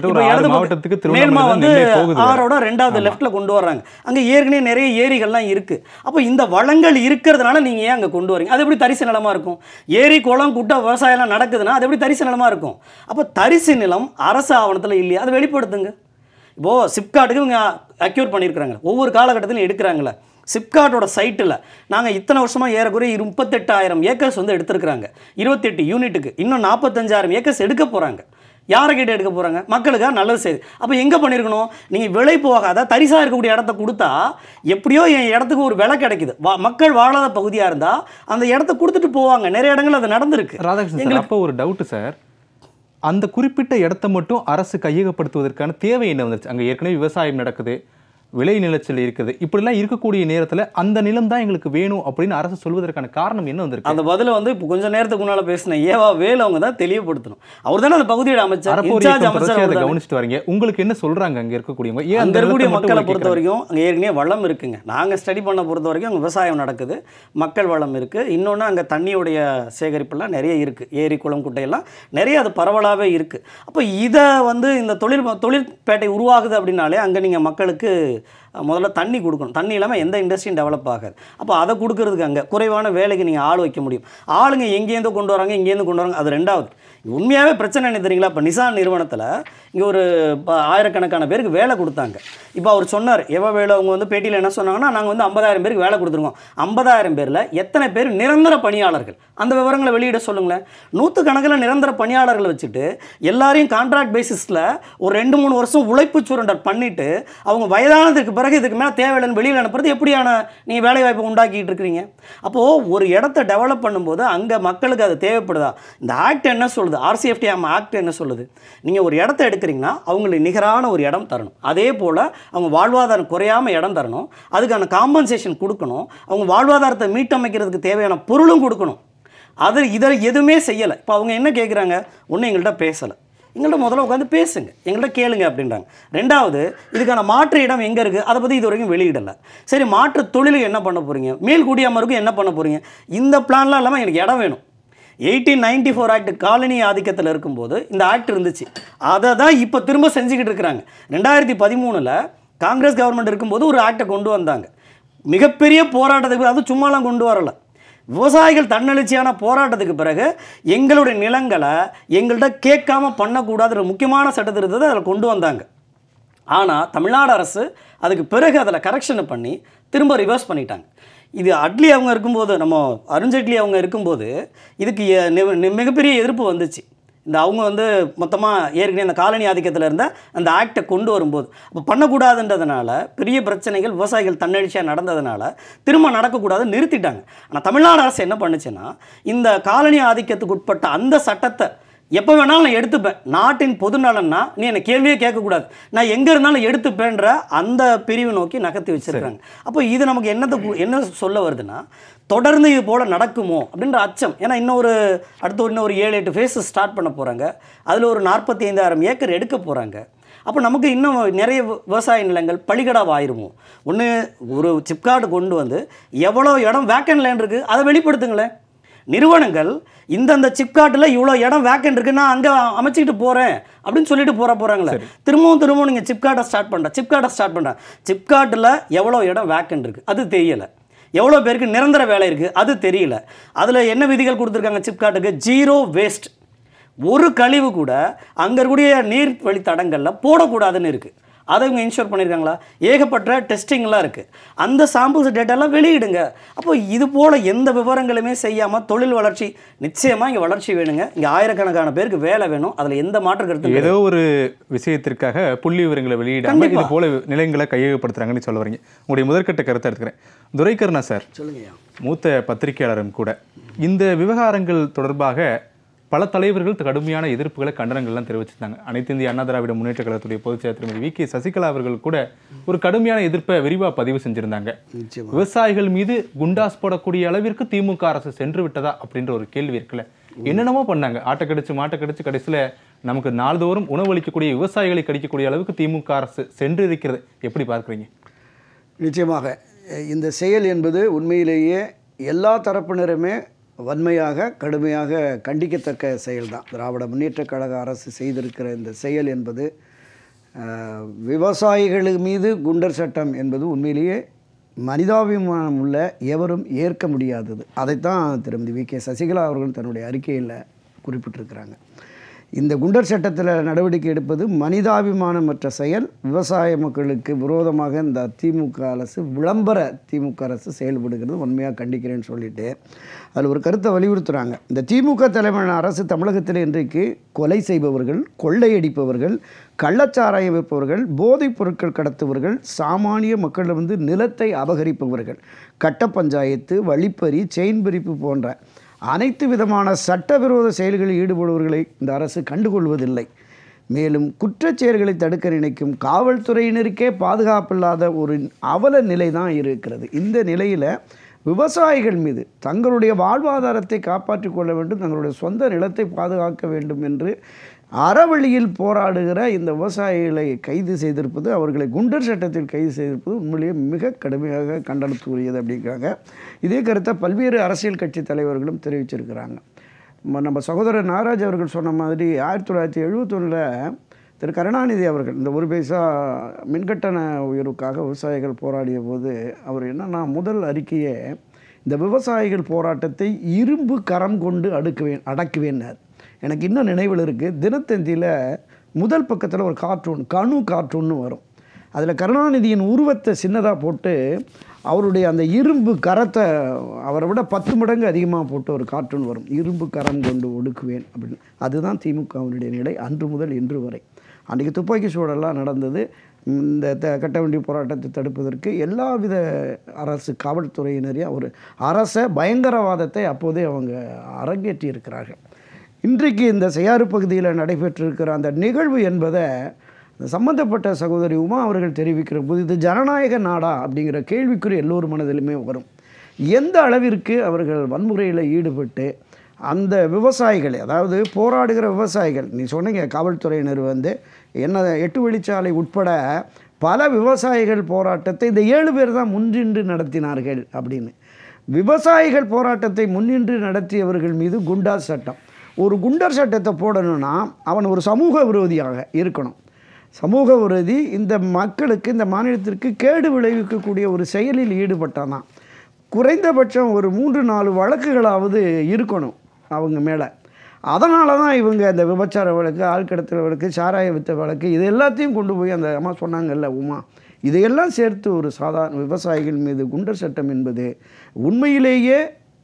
இருக்குது. மேல்மா வந்து ஆறோட 2வது லெஃப்டில் கொண்டு வர்றாங்க. அங்கே ஏற்கனவே நிறைய ஏரிகள்லாம் இருக்குது. அப்போ இந்த வளங்கள் இருக்கிறதுனால நீங்கள் ஏன் அங்கே கொண்டு வரீங்க? அது எப்படி தரிசு நிலமாக இருக்கும்? ஏரி குளம் குட்டை விவசாயம்லாம் நடக்குதுன்னா அது எப்படி தரிசு நிலமாக இருக்கும்? அப்போ தரிசு நிலம் அரசு ஆவணத்தில் இல்லையா? அதை வெளிப்படுத்துங்க. இப்போது சிப்காட்டுக்கு இவங்க அக்யூர் பண்ணியிருக்கிறாங்க, ஒவ்வொரு காலகட்டத்திலும் எடுக்கிறாங்களே. சிப்காட்டோட சைட்டில் நாங்கள் இத்தனை வருஷமாக ஏறக்குறைய 38,000 ஏக்கர்ஸ் வந்து எடுத்துருக்குறாங்க. 28 யூனிட்டுக்கு இன்னும் 45,000 ஏக்கர்ஸ் எடுக்க போகிறாங்க. யாரை கேட்டு எடுக்க போகிறாங்க? மக்களுக்காக நல்லது செய்யுது. அப்போ எங்கே பண்ணியிருக்கணும்? நீங்கள் விலை போகாத தரிசாக இருக்கக்கூடிய இடத்த கொடுத்தா எப்படியோ என் இடத்துக்கு ஒரு விலை கிடைக்குது, மக்கள் வாழாத பகுதியாக இருந்தால் அந்த இடத்த கொடுத்துட்டு போவாங்க. நிறைய இடங்கள் அது நடந்திருக்கு. ராதாகிருஷ்ணன், அப்போ ஒரு டவுட்டு சார், அந்த குறிப்பிட்ட இடத்த மட்டும் அரசு கையகப்படுத்துவதற்கான தேவை என்ன வந்துருச்சு? அங்கே ஏற்கனவே விவசாயம் நடக்குது, விளை நிலச்சல் இருக்குது, இப்படிலாம் இருக்கக்கூடிய நேரத்தில் அந்த நிலம் தான் எங்களுக்கு வேணும் அப்படின்னு அரசு சொல்வதற்கான காரணம் என்ன வந்திருக்கு? அந்த பதில வந்து இப்போ கொஞ்சம் நேரத்துக்கு முன்னால் பேசின ஏவா வேலு அவங்க தான் தெளிவுபடுத்தணும். அவர் தானே அந்த பகுதியோட அமைச்சர், அதை கவனிச்சுட்டு வரீங்க. உங்களுக்கு என்ன சொல்றாங்க அங்கே இருக்கக்கூடியவங்க? ஏன் அங்கே இருக்கக்கூடிய மக்களை பொறுத்த வரைக்கும் அங்கே ஏற்கனவே வளம் இருக்குங்க. நாங்கள் ஸ்டடி பண்ண பொறுத்த வரைக்கும் அங்கே விவசாயம் நடக்குது, மக்கள் வளம் இருக்குது. இன்னொன்று அங்கே தண்ணியுடைய சேகரிப்பெல்லாம் நிறைய இருக்குது, ஏரி குளம் குட்டையெல்லாம் நிறைய அது பரவலாகவே இருக்குது. அப்போ இதை வந்து இந்த தொழிற்பேட்டை உருவாகுது அப்படின்னாலே அங்கே நீங்கள் மக்களுக்கு முதல்ல தண்ணி கொடுக்கணும். தண்ணி இல்லாமல் எந்த இண்டஸ்ட்ரியும் டெவலப் ஆகாது. அப்போ அதை கொடுக்கறதுக்கு அங்கே குறைவான வேலைக்கு நீங்கள் ஆள் வைக்க முடியும். ஆளுங்க எங்கேருந்து கொண்டு வராங்க, இங்கேருந்து கொண்டு வராங்க, அது ரெண்டாவது. உண்மையாகவே பிரச்சனை என்ன தெரியுங்களா? இப்போ நிசான் நிறுவனத்தில் இங்கே ஒரு 1000கணக்கான பேருக்கு வேலை கொடுத்தாங்க. இப்போ அவர் சொன்னார், எவ்வளோ வேலை அவங்க வந்து பேட்டியில் என்ன சொன்னாங்கன்னா, நாங்கள் வந்து 50,000 பேருக்கு வேலை கொடுத்துருக்கோம். 50,000 பேரில் எத்தனை பேர் நிரந்தர பணியாளர்கள்? அந்த விவரங்களை வெளியிட சொல்லுங்களேன். 100கணக்கில் நிரந்தர பணியாளர்களை வச்சுட்டு எல்லாரையும் கான்ட்ராக்ட் பேசிஸில் ஒரு 2-3 வருஷம் உழைப்பு சுரண்டல் பண்ணிவிட்டு அவங்க வயதானதுக்கு பிறகு இதுக்கு மேலே தேவையில்லைன்னு வெளியில் அனுப்புறது எப்படியான நீங்கள் வேலைவாய்ப்பு உண்டாக்கிட்டு இருக்கிறீங்க? அப்போது ஒரு இடத்த டெவலப் பண்ணும்போது அங்கே மக்களுக்கு அது தேவைப்படுதா? இந்த ஆக்ட் என்ன சொல்லுது? RCFT ஆக்ட் என்ன சொல்லுது? நீங்கள் ஒரு இடத்த எடுக்கிறீங்கன்னா அவங்களுக்கு நிகரான ஒரு இடம் தரணும். அதே போல் அவங்க வாழ்வாதாரம் குறையாமல் இடம் தரணும். அதுக்கான காம்பன்சேஷன் கொடுக்கணும். அவங்க வாழ்வாதாரத்தை மீட்டமைக்கிறதுக்கு தேவையான பொருளும் கொடுக்கணும். இதை எதுவுமே செய்யலை. இப்போ அவங்க என்ன கேட்குறாங்க? ஒன்றும் எங்கள்கிட்ட பேசலை. எங்கள்கிட்ட முதல்ல உட்காந்து பேசுங்க, எங்கள்கிட்ட கேளுங்க அப்படின்றாங்க. ரெண்டாவது, இதுக்கான மாற்று இடம் எங்கே இருக்குது அதை பற்றி இது வரைக்கும் வெளியிடலை. சரி, மாற்று தொழிலுக்கு என்ன பண்ண போகிறீங்க? மீள்குடியாமருக்கு என்ன பண்ண போகிறீங்க? இந்த பிளான்லாம் இல்லாமல் எனக்கு இடம் வேணும். 1894 ஆக்ட் காலனி ஆதிக்கத்தில் இருக்கும்போது இந்த ஆக்ட் இருந்துச்சு. அதை தான் இப்போ திரும்ப செஞ்சுக்கிட்டு இருக்கிறாங்க. 2013 காங்கிரஸ் கவர்மெண்ட் இருக்கும்போது ஒரு ஆக்டை கொண்டு வந்தாங்க. மிகப்பெரிய போராட்டத்துக்கு, அது சும்மாலாம் கொண்டு வரலை. விவசாயிகள் தன்னெழுச்சியான போராட்டத்துக்கு பிறகு எங்களுடைய நிலங்களை எங்கள்கிட்ட கேட்காம பண்ணக்கூடாதுன்ற முக்கியமான சட்டத்திருத்தத்தை அதில் கொண்டு வந்தாங்க. ஆனால் தமிழ்நாடு அரசு அதுக்கு பிறகு அதில் கரெக்ஷனை பண்ணி திரும்ப ரிவர்ஸ் பண்ணிட்டாங்க. இது அட்லி அவங்க இருக்கும்போது, நம்ம அருண்ஜேட்லி அவங்க இருக்கும்போது இதுக்கு மிகப்பெரிய எதிர்ப்பு வந்துச்சு. இந்த அவங்க மொத்தமாக ஏற்கனவே இந்த காலனி ஆதிக்கத்தில் இருந்த அந்த ஆக்டை கொண்டு வரும்போது அப்போ பண்ணக்கூடாதுன்றதுனால பெரிய பிரச்சனைகள் விவசாயிகள் தன்னெழுச்சியாக நடந்ததுனால திரும்ப நடக்கக்கூடாதுன்னு நிறுத்திட்டாங்க. ஆனால் தமிழ்நாடு அரசு என்ன பண்ணுச்சுன்னா, இந்த காலனி ஆதிக்கத்துக்கு உட்பட்ட அந்த சட்டத்தை எப்போ வேணாலும் நான் எடுத்துப்பேன், நாட்டின் பொது நலன்னா நீ என்னை கேள்வியே கேட்கக்கூடாது, நான் எங்கே இருந்தாலும் எடுத்துப்பேன்ற அந்த பிரிவு நோக்கி நகர்த்தி வச்சுருக்காங்க. அப்போ இது நமக்கு என்ன சொல்ல வருதுன்னா, தொடர்ந்து இது போல் நடக்குமோ அப்படின்ற அச்சம். ஏன்னா அடுத்த இன்னொரு 7-8 ஃபேஸஸ் ஸ்டார்ட் பண்ண போகிறாங்க. அதில் ஒரு 45,000 ஏக்கர் எடுக்க போகிறாங்க. அப்போ நமக்கு இன்னும் நிறைய விவசாய நிலங்கள் பலிகடாக ஆயிருமோ? ஒரு சிப்கார்டு கொண்டு வந்து எவ்வளோ இடம் வேக்கன்ட் லேண்ட் இருக்குது அதை வெளிப்படுத்துங்களேன். நிறுவனங்கள் இந்த சிப்கார்ட்டில் இவ்வளோ இடம் வேக்கன்ட் இருக்குது, நான் அங்கே அமைச்சிக்கிட்டு போகிறேன் அப்படின்னு சொல்லிட்டு போகிறாங்களே. திரும்பவும் நீங்கள் சிப்கார்ட்டை ஸ்டார்ட் பண்ணுறேன். சிப்கார்ட்டில் எவ்வளோ இடம் வேக்கன்ட் இருக்குது அது தெரியலை. எவ்வளோ பேருக்கு நிரந்தர வேலை இருக்குது அது தெரியல. அதில் என்ன விதிகள் கொடுத்துருக்காங்க சிப்கார்ட்டுக்கு? 0 வேஸ்ட். ஒரு கழிவு கூட அங்கே இருக்கக்கூடிய நீர் வழித்தடங்களில் போடக்கூடாதுன்னு இருக்குது. அதை இவங்க இன்ஷூர் பண்ணியிருக்காங்களா? ஏகப்பட்ட டெஸ்டிங்லாம் இருக்குது. அந்த சாம்பிள்ஸ் டேட்டாலாம் வெளியிடுங்க. அப்போ இது போல் எந்த விவரங்களுமே செய்யாமல் தொழில் வளர்ச்சி, நிச்சயமாக இங்கே வளர்ச்சி வேணுங்க. இங்கே ஆயிரக்கணக்கான பேருக்கு வேலை வேணும். அதில் எந்த மாற்று கருத்து? ஏதோ ஒரு விஷயத்திற்காக புள்ளி விவரங்களை வெளியிடாமல் இது போல நிலையங்களை கையகப்படுத்துறாங்கன்னு சொல்ல வரீங்க. உங்களுடைய முதற்கட்ட கருத்தை எடுத்துக்கிறேன். துரைக்கருணா சார், சொல்லுங்கய்யா. மூத்த பத்திரிகையாளரும் கூட, இந்த விவகாரங்கள் தொடர்பாக பல தலைவர்கள் கடுமையான எதிர்ப்புகளை, கண்டனங்கள்லாம் தெரிவிச்சிருந்தாங்க. அனைத்து இந்திய அண்ணா திராவிட முன்னேற்ற கழகத்துடைய பொதுச் செயலர் திருமதி வி.கே. சசிகலா அவர்கள் கூட ஒரு கடுமையான எதிர்ப்பை விரிவாக பதிவு செஞ்சிருந்தாங்க. விவசாயிகள் மீது குண்டாஸ் போடக்கூடிய அளவிற்கு திமுக அரசு சென்று விட்டதா அப்படின்ற ஒரு கேள்வி இருக்குல்ல. என்னென்னமோ பண்ணாங்க, ஆட்டை கடிச்சு மாட்டை கடிச்சு கடைசியில் நமக்கு நாள்தோறும் உணவளிக்கக்கூடிய விவசாயிகளை கடிக்கக்கூடிய அளவுக்கு திமுக அரசு சென்று இருக்கிறது. எப்படி பார்க்குறீங்க? நிச்சயமாக இந்த செயல் என்பது உண்மையிலேயே எல்லா தரப்பினருமே வன்மையாக கடுமையாக கண்டிக்கத்தக்க செயல்தான். திராவிட முன்னேற்ற கழக அரசு செய்திருக்கிற இந்த செயல் என்பது, விவசாயிகள் மீது குண்டர் சட்டம் என்பது உண்மையிலேயே மனிதாபிமானம் உள்ள எவரும் ஏற்க முடியாதது. அதைத்தான் திருமதி வி.கே. சசிகலா அவர்கள் தன்னுடைய அறிக்கையில் குறிப்பிட்டிருக்கிறாங்க. இந்த குண்டர் சட்டத்தில் நடவடிக்கை எடுப்பது மனிதாபிமானமற்ற செயல். விவசாய மக்களுக்கு விரோதமாக இந்த திமுக அரசு, விளம்பர திமுக அரசு செயல்படுகிறது. உண்மையாக கண்டிக்கிறேன்னு சொல்லிட்டு அதில் ஒரு கருத்தை வலியுறுத்துகிறாங்க. இந்த திமுக தலைமையான அரசு தமிழகத்தில் இன்றைக்கு கொலை செய்பவர்கள், கொள்ளையடிப்பவர்கள், கள்ளச்சாராயம் விற்பவர்கள், போதைப் பொருட்கள் கடத்துவர்கள், சாமானிய மக்கள் நிலத்தை அபகரிப்பவர்கள், கட்ட பஞ்சாயத்து, வழிப்பறி, செயின் பிரிப்பு போன்ற அனைத்து விதமான சட்டவிரோத செயல்களில் ஈடுபடுபவர்களை இந்த அரசு கண்டுகொள்வதில்லை. மேலும் குற்றச்செயல்களை தடுக்க நினைக்கும் காவல்துறையினருக்கே பாதுகாப்பில்லாத ஒரு அவல நிலை தான் இருக்கிறது. இந்த நிலையில் விவசாயிகள் மீது தங்களுடைய வாழ்வாதாரத்தை காப்பாற்றிக் கொள்ள வேண்டும், தங்களுடைய சொந்த நிலத்தை பாதுகாக்க வேண்டும் என்று அறவழியில் போராடுகிற இந்த விவசாயிகளை கைது செய்திருப்பது, அவர்களை குண்டர் சட்டத்தில் கைது செய்திருப்பது உண்மையிலேயே மிக கடுமையாக கண்டனத்துக்குரியது அப்படிங்கிறாங்க. இதே கருத்தை பல்வேறு அரசியல் கட்சி தலைவர்களும் தெரிவிச்சிருக்கிறாங்க. நம்ம சகோதரர் நாகராஜ் அவர்கள் சொன்ன மாதிரி 1971 திரு கருணாநிதி அவர்கள் இந்த 1 பைசா மின்கட்டண உயர்வுக்காக விவசாயிகள் போராடிய போது அவர் என்னன்னா, முதல் அறிக்கையை இந்த விவசாயிகள் போராட்டத்தை இரும்பு கரம் கொண்டு அடக்குவேன்னார். எனக்கு இன்னும் நினைவில் இருக்குது. தினத்தந்தியில் முதல் பக்கத்தில் ஒரு கார்ட்டூன், கார்ட்டூன்னு வரும். அதில் கருணாநிதியின் உருவத்தை சின்னதாக போட்டு அவருடைய அந்த இரும்பு கரத்தை அவரை விட 10 மடங்கு அதிகமாக போட்டு ஒரு கார்ட்டூன் வரும். இரும்பு கரம் கொண்டு ஒடுக்குவேன் அப்படின்னு. அதுதான் திமுகவினுடைய நிலை அன்று முதல் இன்று வரை. அன்றைக்கி துப்பாக்கி சூழலாம் நடந்தது. இந்த கட்டவண்டி போராட்டத்தை தடுப்பதற்கு எல்லாவித அரசு காவல்துறையினரையும் ஒரு அரச பயங்கரவாதத்தை அப்போதே அவங்க அரங்கேற்றி இருக்கிறார்கள். இன்றைக்கு இந்த செய்யாறு பகுதியில் நடைபெற்றிருக்கிற அந்த நிகழ்வு என்பதை சம்பந்தப்பட்ட சகோதரி உமா அவர்கள் தெரிவிக்கிற போது இது ஜனநாயக நாடா அப்படிங்கிற கேள்விக்குறி எல்லோரும் மனதிலுமே வரும். எந்த அளவிற்கு அவர்கள் வன்முறையில் ஈடுபட்டு அந்த விவசாயிகளை, அதாவது போராடுகிற விவசாயிகள், நீ சொன்னீங்க காவல்துறையினர் வந்து என்ன 8 வழிச்சாலை உட்பட பல விவசாயிகள் போராட்டத்தை இந்த 7 பேர் தான் முன்னின்று நடத்தினார்கள் அப்படின்னு. விவசாயிகள் போராட்டத்தை முன்னின்று நடத்தியவர்கள் மீது குண்டாஸ் சட்டம். ஒரு குண்டர் சட்டத்தை போடணும்னா அவன் ஒரு சமூக விரோதியாக இருக்கணும். சமூக விரோதி இந்த மக்களுக்கு, இந்த மாநிலத்திற்கு கேடு விளைவிக்கக்கூடிய ஒரு செயலில் ஈடுபட்டான் குறைந்தபட்சம் ஒரு 3-4 வழக்குகளாவது இருக்கணும் அவங்க மேலே. அதனால தான் இவங்க இந்த விபச்சார வழக்கு, ஆழ்கடத்தல் வழக்கு, சாராய வித்த வழக்கு, இது எல்லாத்தையும் கொண்டு போய் அந்த அம்மா சொன்னாங்கல்ல உமா, இதையெல்லாம் சேர்த்து ஒரு சாதாரண விவசாயிகள் மீது குண்டர் சட்டம் என்பது உண்மையிலேயே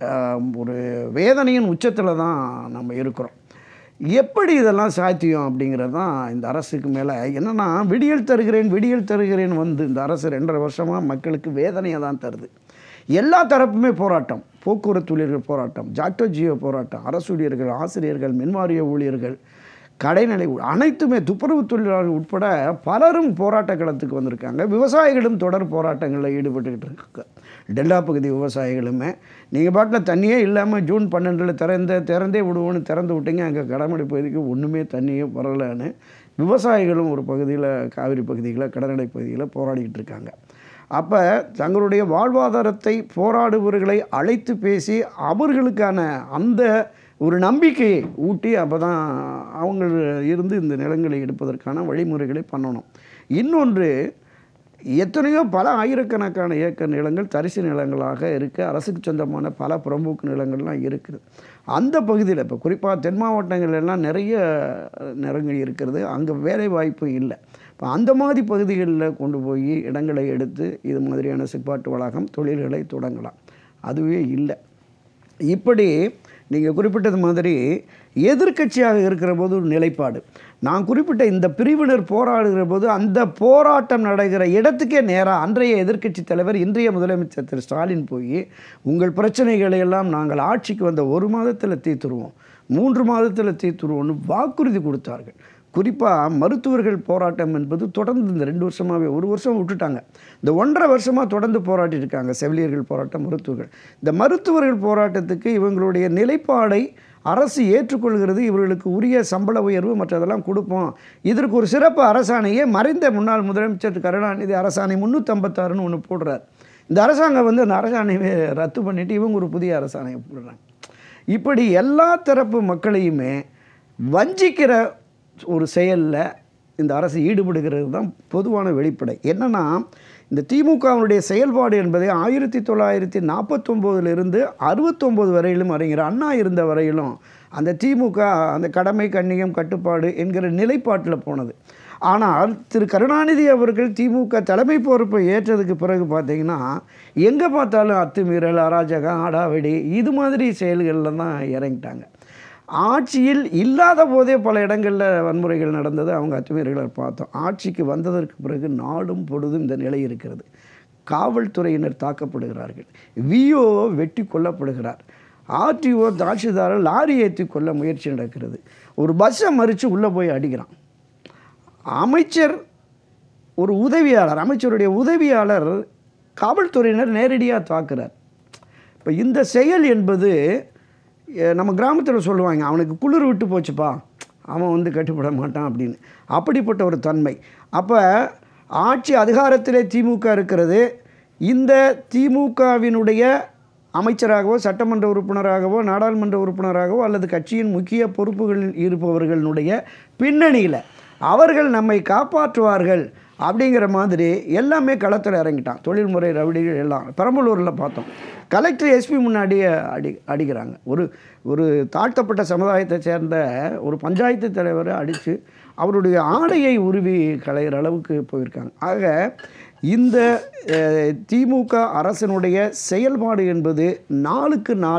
ஒரு வேதனையின் உச்சத்தில் தான் நம்ம இருக்கிறோம். எப்படி இதெல்லாம் சாத்தியம் அப்படிங்கிறது தான் இந்த அரசுக்கு மேலே என்னென்னா, விடியல் தருகிறேன் வந்து இந்த அரசு 2.5 வருஷமாக மக்களுக்கு வேதனையை தான் தருது. எல்லா தரப்புமே போராட்டம், போக்குவரத்து ஊழியர்கள் போராட்டம், ஜாக்டோ ஜியோ போராட்டம், அரசு ஊழியர்கள், ஆசிரியர்கள், மின்வாரிய ஊழியர்கள், கடைநிலை அனைத்துமே, துப்புரவு தொழிலாளர்கள் உட்பட பலரும் போராட்ட களத்துக்கு வந்திருக்காங்க. விவசாயிகளும் தொடர் போராட்டங்களில் ஈடுபட்டுக்கிட்டு இருக்காங்க. டெல்டா பகுதி விவசாயிகளுமே நீங்கள் பாட்டில் தண்ணியே இல்லாமல் ஜூன் 12 திறந்தே விடுவோன்னு திறந்து விட்டீங்க, அங்கே கடமடை பகுதிக்கு ஒன்றுமே தண்ணியே வரலைன்னு விவசாயிகளும் ஒரு பகுதியில், காவிரி பகுதியில், கடற்கரை பகுதியில் போராடிக்கிட்டு இருக்காங்க. அப்போ தங்களுடைய வாழ்வாதாரத்தை போராடுபவர்களை அழைத்து பேசி அவர்களுக்கான அந்த ஒரு நம்பிக்கையை ஊட்டி அப்போ தான் அவங்க இருந்து இந்த நிலங்களை எடுப்பதற்கான வழிமுறைகளை பண்ணணும். இன்னொன்று, எத்தனையோ பல ஆயிரக்கணக்கான ஏக்கர் நிலங்கள் தரிசு நிலங்களாக இருக்குது. அரசுக்கு சொந்தமான பல புறம்போக்கு நிலங்கள்லாம் இருக்குது. அந்த பகுதியில் இப்போ குறிப்பாக தென் மாவட்டங்கள் எல்லாம் நிறைய நிலங்கள் இருக்கிறது. அங்கே வேலை வாய்ப்பு இல்லை. இப்போ அந்த மாதிரி பகுதிகளில் கொண்டு போய் இடங்களை எடுத்து இது மாதிரியான சிற்பாட்டு வளாகம், தொழில்களை தொடங்கலாம். அதுவே இல்லை. இப்படி நீங்கள் குறிப்பிட்டது மாதிரி எதிர்க்கட்சியாக இருக்கிற போது ஒரு நிலைப்பாடு, நான் குறிப்பிட்ட இந்த பிரிவினர் போராடுகிற போது அந்த போராட்டம் நடக்கிற இடத்துக்கே நேராக அன்றைய எதிர்க்கட்சி தலைவர், இன்றைய முதலமைச்சர் திரு ஸ்டாலின் போய் உங்கள் பிரச்சனைகளை எல்லாம் நாங்கள் ஆட்சிக்கு வந்த 1 மாதத்தில் தீர்த்துருவோம், 3 மாதத்தில் தீர்த்துருவோம்னு வாக்குறுதி கொடுத்தார்கள். குறிப்பாக மருத்துவர்கள் போராட்டம் என்பது தொடர்ந்து இந்த 2 வருஷமாகவே, 1 வருஷம் விட்டுட்டாங்க, இந்த 1.5 வருஷமாக தொடர்ந்து போராட்டிட்டு இருக்காங்க. செவிலியர்கள் போராட்டம், மருத்துவர்கள். இந்த மருத்துவர்கள் போராட்டத்துக்கு இவங்களுடைய நிலைப்பாடை அரசு ஏற்றுக்கொள்கிறது. இவர்களுக்கு உரிய சம்பள உயர்வு மற்றதெல்லாம் கொடுப்போம். இதற்கு ஒரு சிறப்பு அரசாணையே மறைந்த முன்னாள் முதலமைச்சர் கருணாநிதி அரசாணை 356ன்னு ஒன்று போடுறார். இந்த அரசாங்கம் வந்து அந்த அரசாணையை ரத்து பண்ணிவிட்டு இவங்க ஒரு புதிய அரசாணையை போடுறாங்க. இப்படி எல்லா தரப்பு மக்களையுமே வஞ்சிக்கிற ஒரு செயலில் இந்த அரசு ஈடுபடுகிறது தான் பொதுவான வெளிப்படை. என்னென்னா, இந்த திமுகவினுடைய செயல்பாடு என்பதை 1949 69 வரையிலும் அறிஞர் அண்ணா இருந்த வரையிலும் அந்த திமுக அந்த கடமை, கண்ணியம், கட்டுப்பாடு என்கிற நிலைப்பாட்டில் போனது. ஆனால் திரு கருணாநிதி அவர்கள் திமுக தலைமை பொறுப்பை ஏற்றதுக்கு பிறகு பார்த்திங்கன்னா எங்கே பார்த்தாலும் அத்துமீறல், அராஜகம், ஆடாவடி இது மாதிரி செயல்களில் தான் இறங்கிட்டாங்க. ஆட்சியில் இல்லாத போதே பல இடங்களில் வன்முறைகள் நடந்தது, அவங்க அத்துமீறல்களை பார்த்தோம். ஆட்சிக்கு வந்ததற்கு பிறகு நாடும் பொழுதும் இந்த நிலை இருக்கிறது. காவல்துறையினர் தாக்கப்படுகிறார்கள், விஓ வெட்டி கொல்லப்படுகிறார், ஆர்டிஓ தாட்சிதாரர் லாரி ஏற்றி கொள்ள முயற்சி நடக்கிறது, ஒரு பஸ்ஸை மறித்து உள்ளே போய் அடிக்கிறான். அமைச்சர் ஒரு உதவியாளர், அமைச்சருடைய உதவியாளர் காவல்துறையினர் நேரடியாக தாக்குறார். இப்போ இந்த செயல் என்பது நம்ம கிராமத்தில் சொல்லுவாங்க, அவனுக்கு குளிர் விட்டு போச்சுப்பா, அவன் வந்து கட்டுப்பட மாட்டான் அப்படின்னு. அப்படிப்பட்ட ஒரு தன்மை. அப்போ ஆட்சி அதிகாரத்திலே திமுக இருக்கிறது. இந்த திமுகவினுடைய அமைச்சராகவோ, சட்டமன்ற உறுப்பினராகவோ, நாடாளுமன்ற உறுப்பினராகவோ அல்லது கட்சியின் முக்கிய பொறுப்புகளில் இருப்பவர்களுடைய பின்னணியில் அவர்கள் நம்மை காப்பாற்றுவார்கள் அப்படிங்கிற மாதிரி எல்லாமே களத்தில் இறங்கிட்டான். தொழில்முறை ரவுடிகள் எல்லாம் பெரம்பலூரில் பார்த்தோம். கலெக்டர், எஸ்பி முன்னாடியே அடிக்கிறாங்க. ஒரு தாழ்த்தப்பட்ட சமுதாயத்தை சேர்ந்த ஒரு பஞ்சாயத்து தலைவரை அடித்து அவருடைய ஆடையை உருவி களைகிற அளவுக்கு போயிருக்காங்க. ஆக இந்த திமுக அரசினுடைய செயல்பாடு என்பது நாளுக்கு நாள்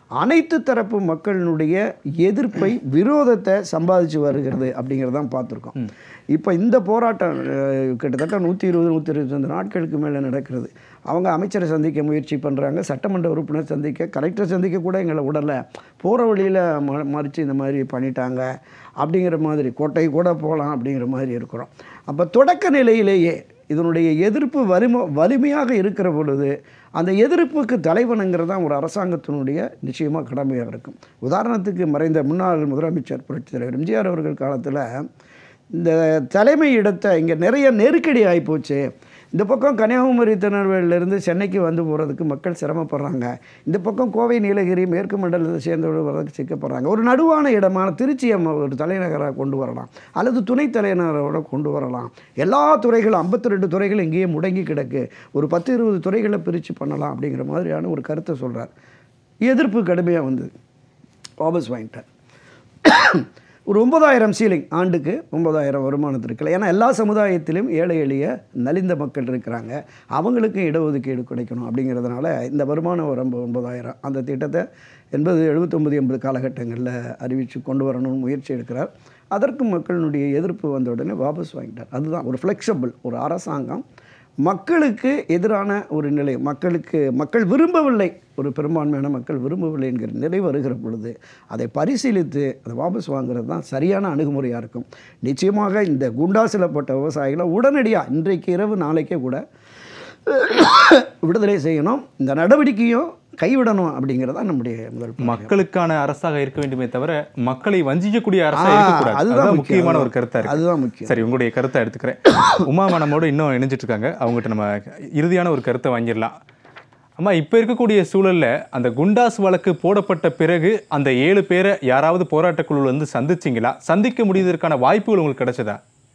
அனைத்து தரப்பு மக்களினுடைய எதிர்ப்பை விரோதத்தை சம்பாதிச்சு வருகிறது அப்படிங்கிறதான் பார்த்துருக்கோம். இப்போ இந்த போராட்டம் கிட்டத்தட்ட 120-125 நாட்களுக்கு மேலே நடக்கிறது. அவங்க அமைச்சரை சந்திக்க முயற்சி பண்ணுறாங்க, சட்டமன்ற உறுப்பினர் சந்திக்க, கலெக்டர் சந்திக்க கூட எங்களை விடலை, போகிற வழியில் மறித்து இந்த மாதிரி பண்ணிட்டாங்க அப்படிங்கிற மாதிரி, கோட்டை கூட போகலாம் அப்படிங்கிற மாதிரி இருக்கிறோம். அப்போ தொடக்க நிலையிலேயே இதனுடைய எதிர்ப்பு வலிமையாக இருக்கிற பொழுது அந்த எதிர்ப்புக்கு தலைவனுங்கிறது தான் ஒரு அரசாங்கத்தினுடைய நிச்சயமாக கடமையாக இருக்கும். உதாரணத்துக்கு மறைந்த முன்னாள் முதலமைச்சர் புரட்சித் தலைவர் எம்ஜிஆர் அவர்கள் காலத்தில் இந்த தலைமை இடத்தை இங்கே நிறைய நெருக்கடி ஆகிப்போச்சு. இந்த பக்கம் கன்னியாகுமரி திருநெல்வேலியிலேருந்து சென்னைக்கு வந்து போகிறதுக்கு மக்கள் சிரமப்படுறாங்க, இந்த பக்கம் கோவை நீலகிரி மேற்கு மண்டலத்தை சேர்ந்தவர்கள் வர்றதுக்கு சிக்கப்படுறாங்க. ஒரு நடுவான இடமான திருச்சியை ஒரு தலைநகராக கொண்டு வரலாம், அல்லது துணை தலைநகரோட கொண்டு வரலாம். எல்லா துறைகளும் 52 துறைகள் இங்கேயே முடங்கி கிடக்கு, ஒரு 10-20 துறைகளை பிரித்து பண்ணலாம் அப்படிங்கிற மாதிரியான ஒரு கருத்தை சொல்கிறார். எதிர்ப்பு கடுமையாக வந்தது, வாபஸ் வாங்கிட்டார். ஒரு 9,000 சீலிங், ஆண்டுக்கு 9,000 வருமானத்திற்கு. ஏன்னா எல்லா சமுதாயத்திலும் ஏழை எளிய நலிந்த மக்கள் இருக்கிறாங்க, அவங்களுக்கும் இடஒதுக்கீடு கிடைக்கணும் அப்படிங்கிறதுனால இந்த வருமான வரம்பு 9,000 அந்த திட்டத்தை 80, 79, 80 காலகட்டங்களில் அறிவித்து கொண்டு வரணும்னு முயற்சி எடுக்கிறார். அதற்கு மக்களினுடைய எதிர்ப்பு வந்த உடனே வாபஸ் வாங்கிட்டார். அதுதான் ஒரு ஃப்ளெக்சிபிள் ஒரு அரசாங்கம். மக்களுக்கு எதிரான ஒரு நிலை, மக்கள் விரும்பவில்லை, ஒரு பெரும்பான்மையான மக்கள் விரும்பவில்லை என்கிற நிலை வருகிற பொழுது அதை பரிசீலித்து அதை வாபஸ் வாங்குறது தான் சரியான அணுகுமுறையாக இருக்கும். நிச்சயமாக இந்த குண்டாசிலப்பட்ட விவசாயிகளை உடனடியாக இன்றைக்கு இரவு நாளைக்கே கூட விடுதலை செய்யணும், இந்த நடவடிக்கையும் கைவிடணும் அப்படிங்கிறதா நம்முடைய முதல். மக்களுக்கான அரசாக இருக்க வேண்டுமே தவிர மக்களை வஞ்சிக்கக்கூடிய அரசாக இருக்கக்கூடாது. அதுதான் முக்கியமான ஒரு கருத்தா இருக்கு. அதுதான் முக்கியம். சரி, உங்களுடைய கருத்தை எடுத்துக்கிறேன். உமா நம்மோட இன்னும் இணைஞ்சிட்டு இருக்காங்க, அவங்ககிட்ட நம்ம இறுதியான ஒரு கருத்தை வாங்கிடலாம். அம்மா, இப்போ இருக்கக்கூடிய சூழலில் அந்த குண்டாஸ் வழக்கு போடப்பட்ட பிறகு அந்த 7 பேரை யாராவது போராட்டக்குழு வந்து சந்திச்சிங்களா? சந்திக்க முடிவதற்கான வாய்ப்புகள் உங்களுக்கு கிடைச்சதா?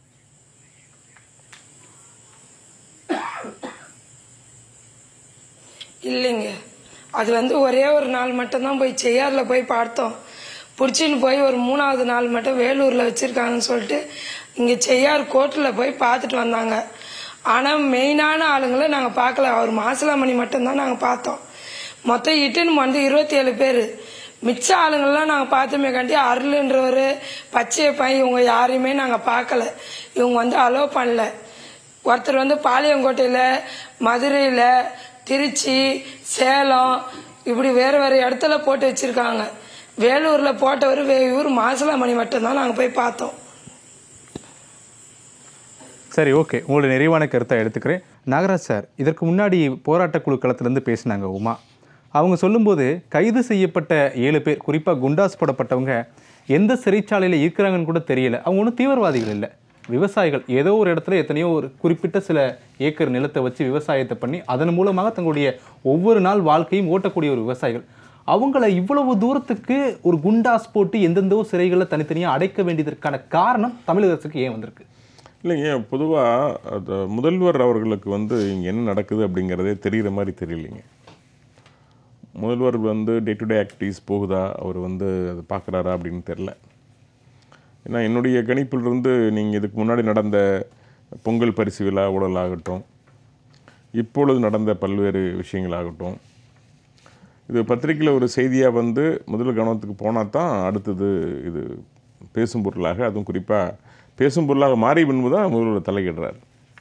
இல்லைங்க, அது வந்து ஒரே ஒரு நாள் மட்டும்தான் போய் செய்யாரில் போய் பார்த்தோம். பிடிச்சின்னு போய் ஒரு 3ஆவது நாள் மட்டும் வேலூரில் வச்சுருக்காங்கன்னு சொல்லிட்டு இங்கே செய்யார் கோர்ட்டில் போய் பார்த்துட்டு வந்தாங்க. ஆனால் மெயினான ஆளுங்களை நாங்கள் பார்க்கல, அவர் மாசிலாமணி மட்டும்தான் நாங்கள் பார்த்தோம். மொத்தம் இட்டுன்னு வந்து 27 பேர். மிச்ச ஆளுங்கள்லாம் நாங்கள் பார்த்தோமே காண்டி அருள்ன்றவர், பச்சை பையன், இவங்க யாரையுமே நாங்கள் பார்க்கல. இவங்க வந்து அலோவ் பண்ணல. ஒருத்தர் வந்து பாளையங்கோட்டையில், மதுரையில், திருச்சி, சேலம், இப்படி வேறு வேறு இடத்துல போட்டு வச்சுருக்காங்க. வேலூரில் போட்டவர் இவர் மாசிலாமணி மட்டும்தான் நாங்கள் போய் பார்த்தோம். சரி, ஓகே, உங்களுடைய நிறைவான கருத்தை எடுத்துக்கிறேன். நாகராஜ் சார், இதற்கு முன்னாடி போராட்ட குழு களத்திலேருந்து பேசினாங்க உமா. அவங்க சொல்லும்போது கைது செய்யப்பட்ட 7 பேர், குறிப்பாக குண்டாஸ் போடப்பட்டவங்க எந்த சிறைச்சாலையில் இருக்கிறாங்கன்னு கூட தெரியல. அவங்க ஒன்றும் தீவிரவாதிகள் இல்லை, விவசாயிகள். ஏதோ ஒரு இடத்துல எத்தனையோ ஒரு குறிப்பிட்ட சில ஏக்கர் நிலத்தை வச்சு விவசாயத்தை பண்ணி அதன் மூலமாக தங்களுடைய ஒவ்வொரு நாள் வாழ்க்கையும் ஓட்டக்கூடிய ஒரு விவசாயிகள். அவங்கள இவ்வளவு தூரத்துக்கு ஒரு குண்டாஸ் போட்டு எந்தெந்தோ சிறைகளில் தனித்தனியாக அடைக்க வேண்டியதற்கான காரணம் தமிழக அரசுக்கு ஏன் வந்திருக்கு? இல்லைங்க, பொதுவாக அது முதல்வர் அவர்களுக்கு வந்து இங்கே என்ன நடக்குது அப்படிங்கிறதே தெரிகிற மாதிரி தெரியலைங்க. முதல்வர் வந்து டே டு டே ஆக்டிவிட்டீஸ் போகுதா, அவர் வந்து அதை பார்க்குறாரா அப்படின்னு தெரில. ஏன்னா என்னுடைய கணிப்பிலிருந்து நீங்கள் இதுக்கு முன்னாடி நடந்த பொங்கல் பரிசு விழா ஊழலாகட்டும், இப்பொழுது நடந்த பல்வேறு விஷயங்களாகட்டும், இது பத்திரிக்கையில் ஒரு செய்தியாக வந்து முதல் கவனத்துக்கு போனால் தான் அடுத்தது இது பேசும் பொருளாக, அதுவும் குறிப்பாக பேசும் பொருளாக மாறி பின்பு தான் முதல்வர் தலையிடுறார்.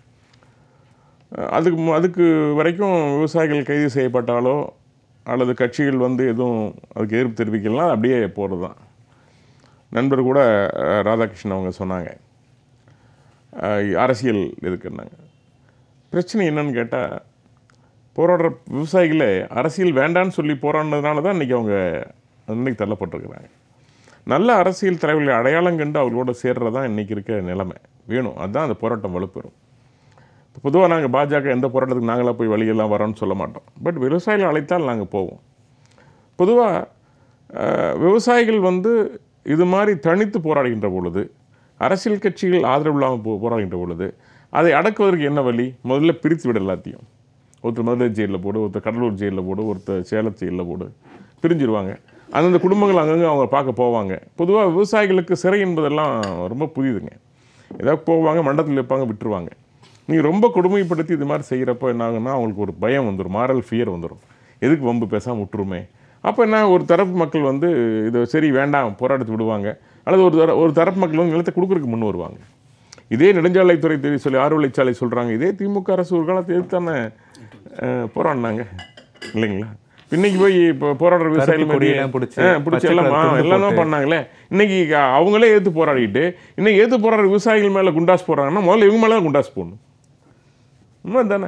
அதுக்கு வரைக்கும் விவசாயிகள் கைது செய்யப்பட்டாலோ அல்லது கட்சிகள் வந்து எதுவும் அதுக்கு எதிர்ப்பு தெரிவிக்கலாம், அப்படியே போகிறது தான். நண்பர் கூட ராதாகிருஷ்ணன் அவங்க சொன்னாங்க, அரசியல் எதுக்குன்னாங்க. பிரச்சனை என்னன்னு கேட்டால், போராடுற விவசாயிகளே அரசியல் வேண்டான்னு சொல்லி போராடினதுனால தான் இன்றைக்கி அவங்க இன்றைக்கி தள்ளப்பட்டிருக்கிறாங்க. நல்ல அரசியல் தலைவர்களை அடையாளம் கண்டு அவர்களோட சேர்றது தான் இன்றைக்கி இருக்க நிலைமை வேணும். அதுதான் அந்த போராட்டம் வலுப்பெறும். இப்போ பொதுவாக நாங்கள் பாஜக எந்த போராட்டத்துக்கு நாங்களாக போய் வழியெல்லாம் வரோன்னு சொல்ல மாட்டோம். பட் விவசாயிகள் அழைத்தால் நாங்கள் போவோம். பொதுவாக விவசாயிகள் வந்து இது மாதிரி தனித்து போராடுகின்ற பொழுது, அரசியல் கட்சிகள் ஆதரவு இல்லாமல் போராடுகின்ற பொழுது, அதை அடக்குவதற்கு என்ன வழி? முதல்ல பிரித்து விட எல்லாத்தையும். ஒருத்தர் மதுரை ஜெயிலில் போடு, ஒருத்தர் கடலூர் ஜெயிலில் போடு, ஒருத்தர் சேலம் ஜெயிலில் போடு, பிரிஞ்சிருவாங்க. அந்தந்த குடும்பங்கள் அங்கங்கே அவங்க பார்க்க போவாங்க. பொதுவாக விவசாயிகளுக்கு சிறை என்பதெல்லாம் ரொம்ப புரியுதுங்க. ஏதாவது போவாங்க, மண்டபத்தில் வைப்பாங்க, விட்டுருவாங்க. நீங்கள் ரொம்ப கொடுமைப்படுத்தி இது மாதிரி செய்கிறப்போ என்ன ஆகுன்னா அவங்களுக்கு ஒரு பயம் வந்துடும், மாரல் ஃபியர் வந்துடும். எதுக்கு வம்பு பேசாமல் விட்டுருமே அப்போ என்ன, ஒரு தரப்பு மக்கள் வந்து இது சரி வேண்டாம் போராட்டத்தை விடுவாங்க, அல்லது ஒரு தரப்பு மக்கள் வந்து நிலத்தை கொடுக்குறதுக்கு முன் வருவாங்க. இதே நெடுஞ்சாலைத்துறை சொல்லி 6 வழிச்சாலை சொல்கிறாங்க, இதே திமுக அரசு ஒரு காலத்தை எதிர்த்தானே போராடினாங்க இல்லைங்களா? இன்னைக்கு போய் இப்போ போராடுற விவசாயிகள் பிடிச்சி எல்லாம் பண்ணாங்களே, இன்னைக்கு அவங்களே எதிர்த்து போராடிட்டு இன்னைக்கு எதிர்த்து போராடுற விவசாயிகள் மேலே குண்டாஸ் போடுறாங்கன்னா முதல்ல இவங்க மேலே தான் குண்டாஸ் போடணும். உண்மை தானே?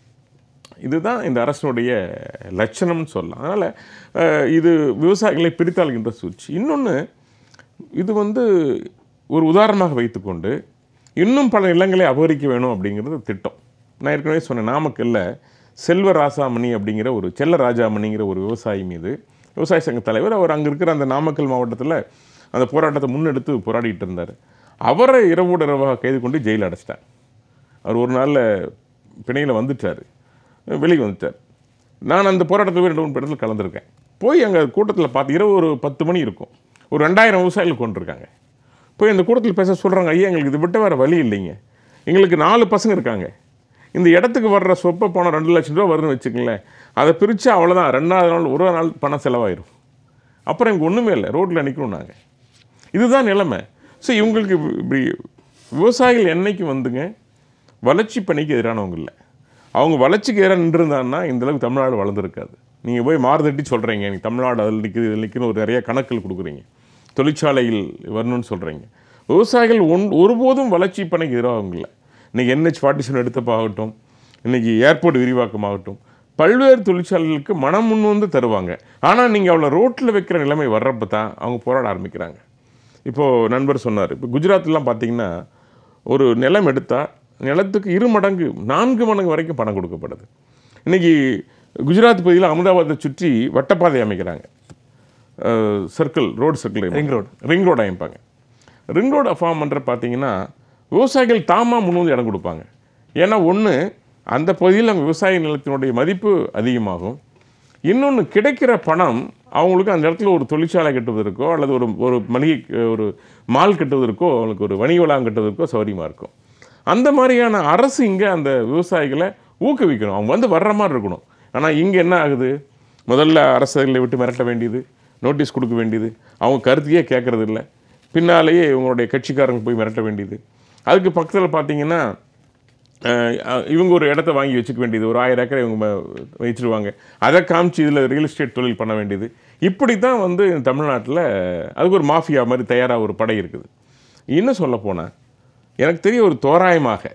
இதுதான் இந்த அரசனுடைய லட்சணம்னு சொல்லலாம். அதனால் இது விவசாயிகளை பிரித்தாளுகின்ற சூழ்ச்சி. இன்னொன்று, இது வந்து ஒரு உதாரணமாக வைத்துக்கொண்டு இன்னும் பல நிலங்களை அபகரிக்க வேணும் அப்படிங்கிறது திட்டம். நான் ஏற்கனவே சொன்னேன், நாமக்கல்ல செல்வராசாமணி அப்படிங்கிற ஒரு செல்லராஜாமணிங்கிற ஒரு விவசாயி மீது, விவசாய சங்க தலைவர், அவர் அங்கே இருக்கிற அந்த நாமக்கல் மாவட்டத்தில் அந்த போராட்டத்தை முன்னெடுத்து போராடிட்டு இருந்தார். அவரை இரவோடு இரவாக கைது கொண்டு ஜெயிலில் அடைச்சிட்டார். அவர் ஒரு நாளில் பிணையில் வந்துட்டார், வெளியே வந்துட்டார். நான் அந்த போராட்டத்தில் 2-3 இடத்துல கலந்துருக்கேன். போய் அங்கே கூட்டத்தில் பார்த்து இரவு ஒரு 10 மணி இருக்கும், ஒரு 2000 விவசாயிகள் கொண்டிருக்காங்க. போய் அந்த கூட்டத்தில் பேச சொல்கிறாங்க, ஐயா எங்களுக்கு இது விட்ட வேறு வழி இல்லைங்க, எங்களுக்கு 4 பசங்க இருக்காங்க, இந்த இடத்துக்கு வர்ற சொப்ப பணம் 2 லட்சம் ரூபா வருதுன்னு வச்சுக்கங்களேன், அதை பிரித்து அவ்வளோதான் 2வது நாள் 1 நாள் பணம் செலவாயிரும், அப்புறம் எனக்கு ஒன்றுமே இல்லை, ரோட்டில் நிற்கணும் நாங்கள். இதுதான் நிலைமை. ஸோ இவங்களுக்கு இப்படி விவசாயிகள் என்னைக்கு வந்துங்க வளர்ச்சி பணிக்கு எதிரானவங்க இல்லை. அவங்க வளர்ச்சிக்கு எதிராக நின்றுருந்தாங்கன்னா இந்தளவுக்கு தமிழ்நாடு வளர்ந்துருக்காது. நீங்கள் போய் மாறுதட்டி சொல்கிறீங்க, நீங்கள் தமிழ்நாடு அதில் நிற்குது இதில் நிற்குன்னு ஒரு நிறைய கணக்கில் கொடுக்குறீங்க, தொழிற்சாலையில் வரணும்னு சொல்கிறீங்க. விவசாயிகள் ஒருபோதும் வளர்ச்சி பணிக்கு எதிராக இல்லை. இன்றைக்கி NH-47 எடுத்தப்பாகட்டும், இன்றைக்கி ஏர்போர்ட் விரிவாக்கமாகட்டும், பல்வேறு தொழிற்சாலைகளுக்கு மனம் முன் வந்து தருவாங்க. ஆனால் நீங்கள் அவளை ரோட்டில் வைக்கிற நிலைமை வர்றப்ப தான் அவங்க போராட ஆரம்பிக்கிறாங்க. இப்போது நண்பர் சொன்னார், இப்போ குஜராத்லாம் பார்த்திங்கன்னா ஒரு நிலம் எடுத்தால் நிலத்துக்கு 2 மடங்கு 4 மடங்கு வரைக்கும் பணம் கொடுக்கப்படுது. இன்றைக்கி குஜராத் பகுதியில் அகமதாபாத்தை சுற்றி வட்டப்பாதை அமைக்கிறாங்க, சர்க்கிள் ரிங் ரோடு அமைப்பாங்க. ரிங் ரோடு ஃபார்ம் பண்ணுற பார்த்தீங்கன்னா விவசாயிகள் தாமாக முன் வந்து இடம் கொடுப்பாங்க. ஏன்னா ஒன்று, அந்த பகுதியில் அவங்க விவசாய நிலத்தினுடைய மதிப்பு அதிகமாகும். இன்னொன்று, கிடைக்கிற பணம் அவங்களுக்கு அந்த இடத்துல ஒரு தொழிற்சாலை கட்டுவதற்கோ அல்லது ஒரு மளிகை ஒரு மால் கட்டுவதற்கோ அவங்களுக்கு ஒரு வணிக வளாகம் கட்டுவதற்கோ சௌகரியமாக இருக்கும். அந்த மாதிரியான அரசு இங்கே அந்த விவசாயிகளை ஊக்குவிக்கணும், அவங்க வந்து வர்ற மாதிரி இருக்கணும். ஆனால் இங்கே என்ன ஆகுது, முதல்ல அரசுகளை விட்டு மிரட்ட வேண்டியது, நோட்டீஸ் கொடுக்க வேண்டியது, அவங்க கருத்தையே கேட்குறது இல்லை, பின்னாலேயே இவங்களுடைய கட்சிக்காரங்க போய் மிரட்ட வேண்டியது. அதுக்கு பக்கத்தில் பார்த்தீங்கன்னா இவங்க ஒரு இடத்த வாங்கி வச்சுக்க வேண்டியது, ஒரு 1000 ஏக்கரை இவங்க வச்சுருவாங்க, அதை காமிச்சு இதில் ரியல் எஸ்டேட் தொழில் பண்ண வேண்டியது. இப்படி தான் வந்து தமிழ்நாட்டில் அதுக்கு ஒரு மாஃபியா மாதிரி தயாராக ஒரு படை இருக்குது. இன்னும் சொல்லப்போனால் எனக்கு தெரிய ஒரு தோராயமாக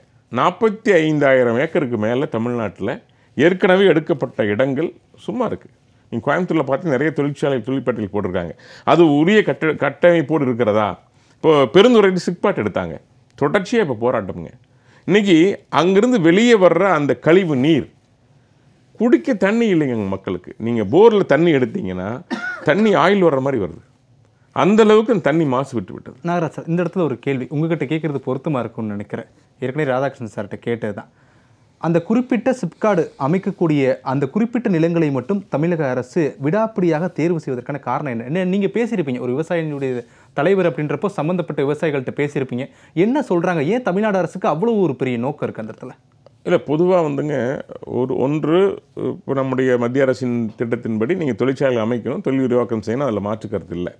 45,000 ஏக்கருக்கு மேலே தமிழ்நாட்டில் ஏற்கனவே எடுக்கப்பட்ட இடங்கள் சும்மா இருக்குது. நீங்கள் கோயம்புத்தூரில் பார்த்து நிறைய தொழிற்பேட்டைகள் போட்டிருக்காங்க. அது உரிய கட்டமைப்போடு இருக்கிறதா? இப்போ பெருந்துறைக்கு சிக்பாட் எடுத்தாங்க, தொடர்ச்சியாக இப்போ போராட்டமுங்க. இன்றைக்கி அங்கேருந்து வெளியே வர்ற அந்த கழிவு நீர் குடிக்க தண்ணி இல்லைங்க மக்களுக்கு. நீங்கள் போரில் தண்ணி எடுத்தீங்கன்னா தண்ணி ஆயில் வர்ற மாதிரி வருது, அந்தளவுக்கு அந்த தண்ணி மாசு விட்டது. நாகராஜ் சார், இந்த இடத்துல ஒரு கேள்வி உங்ககிட்ட கேட்குறது பொருத்தமாக இருக்கும்னு நினைக்கிறேன். ஏற்கனவே ராதாகிருஷ்ணன் சார்கிட்ட கேட்டது தான், அந்த குறிப்பிட்ட சிப்காடு அமைக்கக்கூடிய அந்த குறிப்பிட்ட நிலங்களை மட்டும் தமிழக அரசு விடாப்பிடியாக தேர்வு செய்வதற்கான காரணம் என்ன? நீங்கள் பேசியிருப்பீங்க, ஒரு விவசாயினுடைய தலைவர் அப்படின்றப்போ சம்மந்தப்பட்ட விவசாயிகள்கிட்ட பேசியிருப்பீங்க, என்ன சொல்கிறாங்க? ஏன் தமிழ்நாடு அரசுக்கு அவ்வளோ ஒரு பெரிய நோக்கம் இருக்குது அந்த இடத்துல? இல்லை, பொதுவாக வந்துங்க ஒன்று இப்போ நம்முடைய மத்திய அரசின் திட்டத்தின்படி நீங்கள் தொழிற்சாலை அமைக்கணும், தொழில் விரிவாக்கம் செய்யணும், அதில் மாற்றுக்கருத்து இல்லை.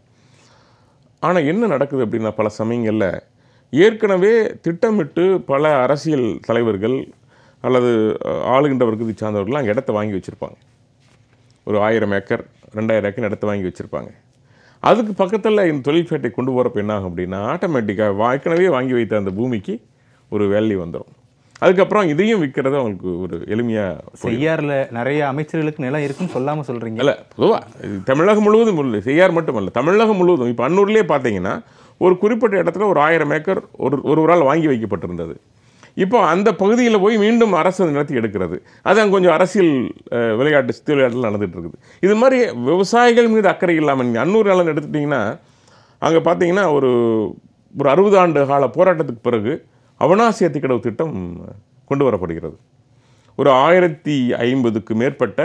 ஆனால் என்ன நடக்குது அப்படின்னா, பல சமயங்களில் ஏற்கனவே திட்டமிட்டு பல அரசியல் தலைவர்கள் அல்லது ஆளுகின்ற வர்க்கத்தை சார்ந்தவர்கள் அங்கே இடத்த வாங்கி வச்சுருப்பாங்க. ஒரு 1000 ஏக்கர் 2000 ஏக்கர் இடத்த வாங்கி வச்சுருப்பாங்க. அதுக்கு பக்கத்தில் இந்த தொழிற்பேட்டை கொண்டு போகிறப்ப என்ன ஆகும் அப்படின்னா, ஆட்டோமேட்டிக்காக ஏற்கனவே வாங்கி வைத்த அந்த பூமிக்கு ஒரு வேல்யூ வந்துடும். அதுக்கப்புறம் இதையும் விற்கிறது அவங்களுக்கு ஒரு எளிமையாக. செய்யாரில் நிறைய அமைச்சர்களுக்கு நிலம் இருக்குன்னு சொல்லாமல் சொல்கிறீங்க. இல்லை, பொதுவாக தமிழகம் முழுவதும் இல்லை, செய்யார் மட்டும் இல்லை, தமிழகம் முழுவதும். இப்போ அன்னூர்லேயே பார்த்தீங்கன்னா ஒரு குறிப்பிட்ட இடத்துல ஒரு 1000 ஏக்கர் ஒருவரால் வாங்கி வைக்கப்பட்டிருந்தது. இப்போ அந்த பகுதியில் போய் மீண்டும் அரசு நிலத்தை எடுக்கிறது, அது அங்கே கொஞ்சம் அரசியல் விளையாட்டு நடந்துகிட்டு இருக்குது. இது மாதிரி விவசாயிகள் மீது அக்கறை இல்லாமல் நீங்கள் அன்னூர் நிலம் எடுத்துட்டிங்கன்னா அங்கே பார்த்தீங்கன்னா ஒரு 60 ஆண்டு கால போராட்டத்துக்கு பிறகு அவனாசி அத்திக்கடவு திட்டம் கொண்டு வரப்படுகிறது. ஒரு 1050க்கு மேற்பட்ட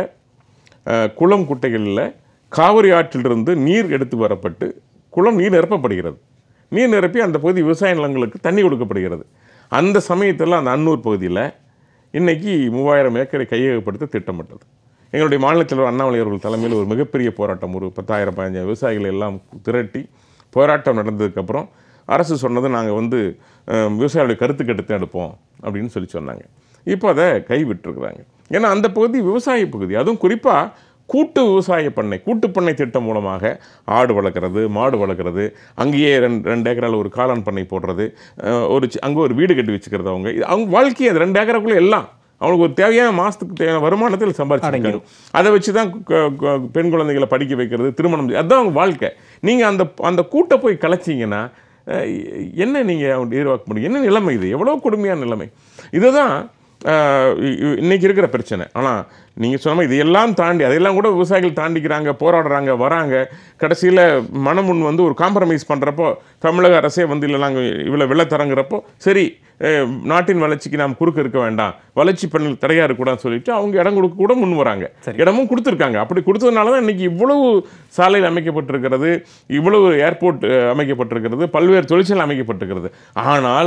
குளம் குட்டைகளில் காவிரி ஆற்றிலிருந்து நீர் எடுத்து வரப்பட்டு குளம் நீர் நிரப்பப்படுகிறது. நீர் நிரப்பி அந்த பகுதி விவசாய நிலங்களுக்கு தண்ணி கொடுக்கப்படுகிறது. அந்த சமயத்தில் அந்த அன்னூர் பகுதியில் இன்றைக்கி 3000 ஏக்கரை கையகப்படுத்த திட்டமிட்டது. எங்களுடைய மாநில தலைவர் அண்ணாமலை அவர்கள் தலைமையில் ஒரு மிகப்பெரிய போராட்டம், ஒரு 10,000-15,000 விவசாயிகளை எல்லாம் திரட்டி போராட்டம் நடந்ததுக்கப்புறம் அரசு சொன்னது நாங்கள் வந்து விவசாயிகளுடைய கருத்து கெடுத்து எடுப்போம் அப்படின்னு சொன்னாங்க. இப்போ அதை கைவிட்டுருக்குறாங்க. ஏன்னா அந்த பகுதி விவசாய பகுதி, அதுவும் குறிப்பாக கூட்டு விவசாய பண்ணை, கூட்டுப்பண்ணை திட்டம் மூலமாக ஆடு வளர்க்குறது, மாடு வளர்க்குறது, அங்கேயே 2 ஏக்கரால் ஒரு காளான் பண்ணை போடுறது, அங்கே ஒரு வீடு கட்டி வச்சுக்கிறது. அவங்க வாழ்க்கையை அது 2 ஏக்கராக்குள்ளே எல்லாம் அவங்களுக்கு ஒரு தேவையான மாதத்துக்கு தேவையான வருமானத்தில் சம்பாதிச்சு அதை வச்சு தான் பெண் குழந்தைகளை படிக்க வைக்கிறது, திருமணம், அதுதான் அவங்க வாழ்க்கை. நீங்கள் அந்த கூட்டை போய் கலைச்சிங்கன்னா என்ன நீங்கள் எதிர்பார்க்க முடியும்? என்ன நிலைமை இது? எவ்வளோ கொடுமையான நிலைமை. இதுதான் இன்றைக்கி இருக்கிற பிரச்சனை. ஆனால் நீங்கள் சொன்ன இதையெல்லாம் தாண்டி, அதையெல்லாம் கூட விவசாயிகள் தாண்டிக்கிறாங்க, போராடுறாங்க, வராங்க. கடைசியில் மனமுன் வந்து ஒரு காம்ப்ரமைஸ் பண்ணுறப்போ தமிழக அரசே வந்து இல்லை நாங்கள் இவ்வளோ விலை தரங்கிறப்போ சரி நாட்டின் வளர்ச்சிக்கு நாம் குறுக்க இருக்க வேண்டாம், வளர்ச்சி பெண்கள் தடையாக இருக்கக்கூடாதுன்னு சொல்லிட்டு அவங்க இடம் கொடுக்க கூட முன் வராங்க. இடமும் கொடுத்துருக்காங்க. அப்படி கொடுத்ததுனால தான் இன்றைக்கி இவ்வளவு சாலையில் அமைக்கப்பட்டிருக்கிறது, இவ்வளவு ஏர்போர்ட் அமைக்கப்பட்டிருக்கிறது, பல்வேறு தொழிற்சாலை அமைக்கப்பட்டிருக்கிறது. ஆனால்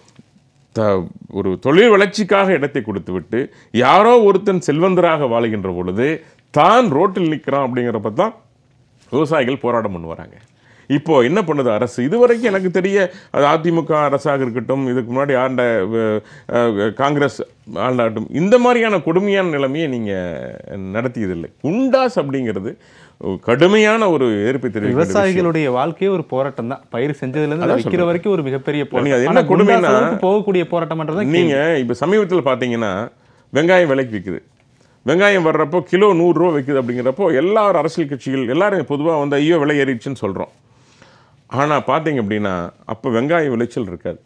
ஒரு தொழில் வளர்ச்சிக்காக இடத்தை கொடுத்துவிட்டு யாரோ ஒருத்தன் செல்வந்தராக வாழுகின்ற பொழுது தான் ரோட்டில் நிற்கிறான் அப்படிங்கிறப்ப தான் விவசாயிகள் போராட்டம் பண்ணி வராங்க. இப்போது என்ன பண்ணுது அரசு? இதுவரைக்கும் எனக்கு தெரிய அது அதிமுக அரசாக இருக்கட்டும், இதுக்கு முன்னாடி ஆண்ட காங்கிரஸ் ஆண்டாட்டும், இந்த மாதிரியான கொடுமையான நிலைமையை நீங்கள் நடத்தியதில்லை. குண்டாஸ் அப்படிங்கிறது கடுமையான ஒரு எதிர்ப்பை தெரிவிக்கும். விவசாயிகளுடைய வாழ்க்கையே ஒரு போராட்டம் தான். பயிர் செஞ்சதுலேருந்து விற்கிற வரைக்கும் ஒரு மிகப்பெரிய போராட்டம். அது என்ன கொடுமைன்னா போகக்கூடிய போராட்டம். நீங்கள் இப்போ சமீபத்தில் பார்த்தீங்கன்னா வெங்காயம் விலைக்கு விற்குது. வெங்காயம் வர்றப்போ கிலோ 100 ரூபா விற்குது. அப்படிங்கிறப்போ எல்லாரும் அரசியல் கட்சிகள் எல்லாரும் பொதுவாக வந்து ஐயோ விலை ஏறிடுச்சுன்னு சொல்கிறோம். ஆனால் பார்த்தீங்க அப்படின்னா அப்போ வெங்காய விளைச்சல் இருக்காது.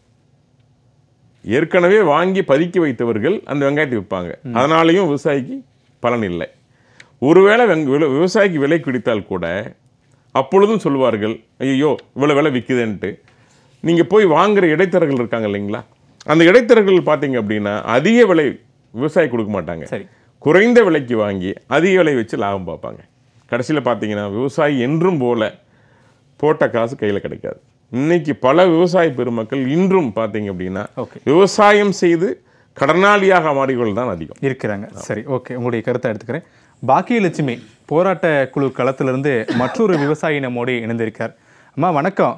ஏற்கனவே வாங்கி பதுக்கி வைத்தவர்கள் அந்த வெங்காயத்தை விற்பாங்க. அதனாலேயும் விவசாயிக்கு பலன் இல்லை. ஒருவேளை விவசாயிக்கு விலை பிடித்தால் கூட அப்பொழுதும் சொல்லுவார்கள் ஐயோ இவ்வளோ விலை விற்குதுன்ட்டு. நீங்கள் போய் வாங்குகிற இடைத்தரகர்கள் இருக்காங்க இல்லைங்களா, அந்த இடைத்தரகர்கள் பார்த்தீங்க அப்படின்னா அதிக விலை விவசாயி கொடுக்க மாட்டாங்க. குறைந்த விலைக்கு வாங்கி அதிக விலை வச்சு லாபம் பார்ப்பாங்க. கடைசியில் பார்த்தீங்கன்னா விவசாயி என்றும் போல போட்ட காசு கையில் கிடைக்காது. இன்னைக்கு பல விவசாய பெருமக்கள் இன்றும் பார்த்தீங்க அப்படின்னா விவசாயம் செய்து கடனாளியாக மாறிகள் தான் அதிகம் இருக்கிறாங்க. சரி, ஓகே, உங்களுடைய கருத்தை எடுத்துக்கிறேன். பாக்கியலட்சுமி போராட்ட குழு களத்திலிருந்து மற்றொரு விவசாயி நம்மோடு இணைந்திருக்கார். அம்மா வணக்கம்.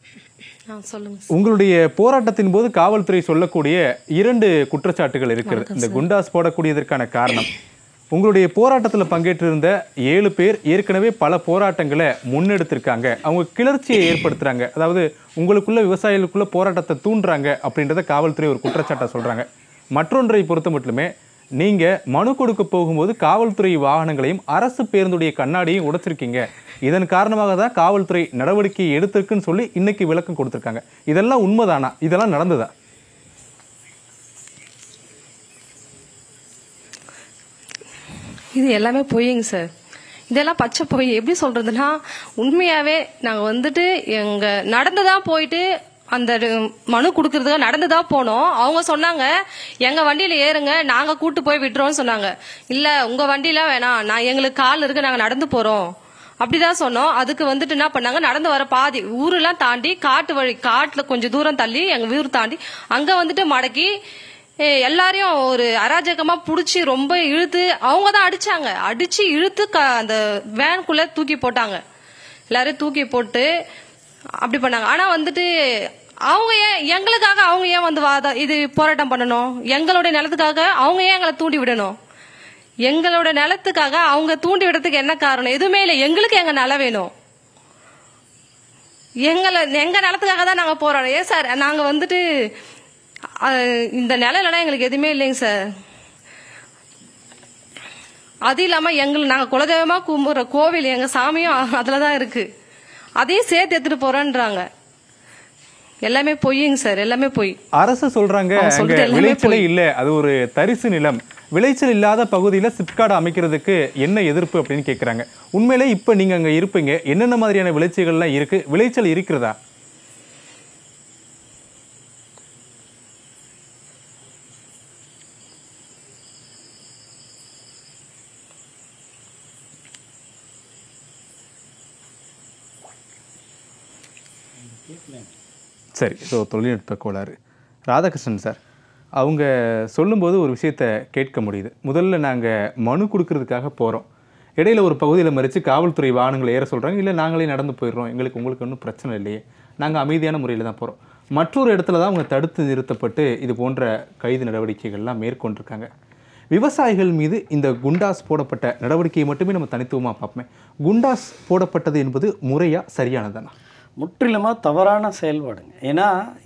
உங்களுடைய போராட்டத்தின் போது காவல்துறை சொல்லக்கூடிய 2 குற்றச்சாட்டுகள் இருக்கிறது. இந்த குண்டாஸ் போடக்கூடியதற்கான காரணம், உங்களுடைய போராட்டத்தில் பங்கேற்றிருந்த 7 பேர் ஏற்கனவே பல போராட்டங்களை முன்னெடுத்திருக்காங்க, அவங்க கிளர்ச்சியை ஏற்படுத்துறாங்க, அதாவது உங்களுக்குள்ள விவசாயிகளுக்குள்ள போராட்டத்தை தூண்டுறாங்க அப்படின்றத காவல்துறை ஒரு குற்றச்சாட்டை சொல்றாங்க. மற்றொன்றை பொறுத்த மட்டுமே நீங்க மனு கொடுக்க போகும்போது காவல்துறை வாகனங்களையும் அரசு பேருந்துடைய கண்ணாடியும் உடைச்சிருக்கீங்க, இதன் காரணமாக தான் காவல்துறை நடவடிக்கை எடுத்திருக்குன்னு சொல்லி இன்னைக்கு விளக்கம் கொடுத்திருக்காங்க. இதெல்லாம் உண்மைதானா? இதெல்லாம் நடந்ததா? இது எல்லாமே பொய்யுங்க சார். இதெல்லாம் பச்சை பொய். எப்படி சொல்றதுன்னா, உண்மையாவே நாங்க வந்துட்டு எங்க நடந்துதா போயிட்டு அந்த மனு கொடுக்கறதுக்கு நடந்துதா போனோம். அவங்க சொன்னாங்க எங்க வண்டியில ஏறுங்க, நாங்க கூட்டு போய் விட்டுறோம்னு சொன்னாங்க. இல்ல உங்க வண்டியில வேணாம், எங்களுக்கு கால் இருக்கு, நாங்க நடந்து போறோம் அப்படிதான் சொன்னோம். அதுக்கு வந்துட்டு என்ன பண்ணாங்க, நடந்து வர பாதி ஊரெல்லாம் தாண்டி காட்டு வழி, காட்டுல கொஞ்சம் தூரம் தள்ளி எங்க ஊர் தாண்டி அங்க வந்துட்டு மடக்கி எல்லாரையும் ஒரு அராஜகமா புடிச்சு ரொம்ப இழுத்து அவங்க தான் அடிச்சாங்க. அடிச்சு இழுத்து அந்த வேனுக்குள்ள தூக்கி போட்டாங்க. எல்லாரையும் தூக்கி போட்டு அப்படி பண்ணாங்க. ஆனா வந்துட்டு அவங்க ஏன் எங்களுக்காக அவங்க ஏன் வந்து இது போராட்டம் பண்ணணும்? எங்களுடைய நிலத்துக்காக அவங்க ஏன் எங்களை தூண்டி விடணும்? எங்களோட நிலத்துக்காக அவங்க தூண்டி விடுறதுக்கு என்ன காரணம்? எதுவுமே இல்லை. எங்களுக்கு எங்க நிலம் வேணும். எங்க நிலத்துக்காக தான் நாங்க போராடுறோம். ஏன் சார் நாங்க வந்துட்டு இந்த நிலையிலலாம் எங்களுக்கு எதுவுமே இல்லைங்க சார். அது இல்லாம நாங்க குலதெய்வமா கும்பிடுற கோவில் எங்க சாமியும் அதுலதான் இருக்கு. அதையும் சேர்த்து எடுத்துட்டு போறேன்றாங்க. எல்லாமே பொய்யுங்க சார், எல்லாமே பொய். அரசு சொல்றாங்க விளைச்சலே இல்ல, அது ஒரு தரிசு நிலம், விளைச்சல் இல்லாத பகுதியில சிப்காட் அமைக்கிறதுக்கு என்ன எதிர்ப்பு அப்படின்னு கேட்கறாங்க. உண்மையிலே இப்ப நீங்க அங்க இருப்பீங்க, என்னென்ன மாதிரியான விளைச்சல்கள்லாம் இருக்கு? விளைச்சல் இருக்கிறதா? சரி, ஸோ தொழில்நுட்ப கோளாறு. ராதாகிருஷ்ணன் சார், அவங்க சொல்லும்போது ஒரு விஷயத்தை கேட்க முடியுது. முதல்ல நாங்கள் மனு கொடுக்கறதுக்காக போகிறோம், இடையில ஒரு பகுதியில் மறித்து காவல்துறை வாகனங்களை ஏற சொல்கிறாங்க, இல்லை நாங்களே நடந்து போயிடுறோம், உங்களுக்கு ஒன்றும் பிரச்சனை இல்லையே, நாங்கள் அமைதியான முறையில் தான் போகிறோம். மற்றொரு இடத்துல தான் அவங்க தடுத்து நிறுத்தப்பட்டு இது போன்ற கைது நடவடிக்கைகள்லாம் மேற்கொண்டிருக்காங்க. விவசாயிகள் மீது இந்த குண்டாஸ் போடப்பட்ட நடவடிக்கையை மட்டுமே நம்ம தனித்துவமாக பார்ப்போமே, குண்டாஸ் போடப்பட்டது என்பது முறையாக சரியானதானா? முற்றிலுமாக தவறான செயல்பாடுங்க. ஏன்னா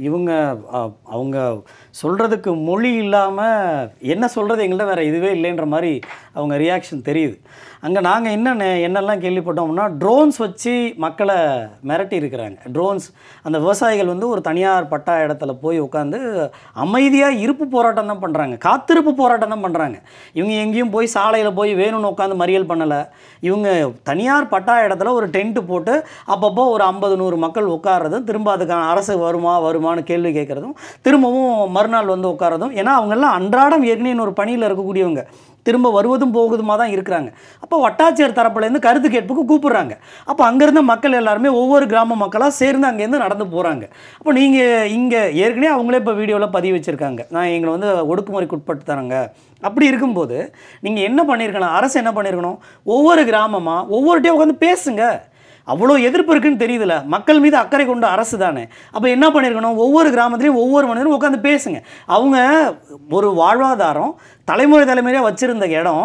அவங்க சொல்கிறதுக்கு மொழி இல்லாமல் என்ன சொல்கிறது எங்கள்கிட்ட வேறு இதுவே இல்லைன்ற மாதிரி அவங்க ரியாக்ஷன் தெரியுது. அங்கே நாங்கள் என்னெல்லாம் கேள்விப்பட்டோம்னா, ட்ரோன்ஸ் வச்சு மக்களை மிரட்டி இருக்கிறாங்க. ட்ரோன்ஸ் அந்த விவசாயிகள் வந்து ஒரு தனியார் பட்டா இடத்துல போய் உட்காந்து அமைதியாக இருப்பு போராட்டம் தான் பண்ணுறாங்க, காத்திருப்பு போராட்டம் தான் பண்ணுறாங்க. இவங்க எங்கேயும் போய் சாலையில் போய் வேணும்னு உட்காந்து மறியல் பண்ணலை. இவங்க தனியார் பட்டா இடத்துல ஒரு டென்ட்டு போட்டு அப்பப்போ ஒரு 50-100 மக்கள் உட்கார்றதும், திரும்ப அதுக்கான அரசு வருமானு கேள்வி கேட்குறதும், திரும்பவும் மறுநாள் வந்து உட்காரதும். ஏன்னா அவங்கெல்லாம் அன்றாடம் ஏற்கனவே ஒரு பணியில் இருக்கக்கூடியவங்க, திரும்ப வருவதும் போகுதுமா தான் இருக்கிறாங்க. அப்போ வட்டாட்சியர் தரப்புலேருந்து கருத்து கேட்புக்கு கூப்பிட்றாங்க. அப்போ அங்கேருந்து மக்கள் எல்லாருமே ஒவ்வொரு கிராம மக்களாக சேர்ந்து அங்கேருந்து நடந்து போகிறாங்க. அப்போ நீங்கள் இங்கே ஏற்கனவே அவங்களே இப்போ வீடியோவில் பதிவு வச்சுருக்காங்க, நான் எங்களை வந்து ஒடுக்குமுறைக்கு உட்பட்டு தராங்க. அப்படி இருக்கும்போது நீங்கள் என்ன பண்ணியிருக்கணும், அரசு என்ன பண்ணியிருக்கணும், ஒவ்வொரு கிராமமாக ஒவ்வொருட்டையும் உட்காந்து பேசுங்க. அவ்வளோ எதிர்ப்பு இருக்குன்னு தெரியுதுல, மக்கள் மீது அக்கறை கொண்ட அரசு தானே. அப்போ என்ன பண்ணியிருக்கணும், ஒவ்வொரு கிராமத்துலேயும் ஒவ்வொரு மனிதரும் உட்காந்து பேசுங்க. அவங்க ஒரு வாழ்வாதாரம் தலைமுறையாக வச்சுருந்த இடம்,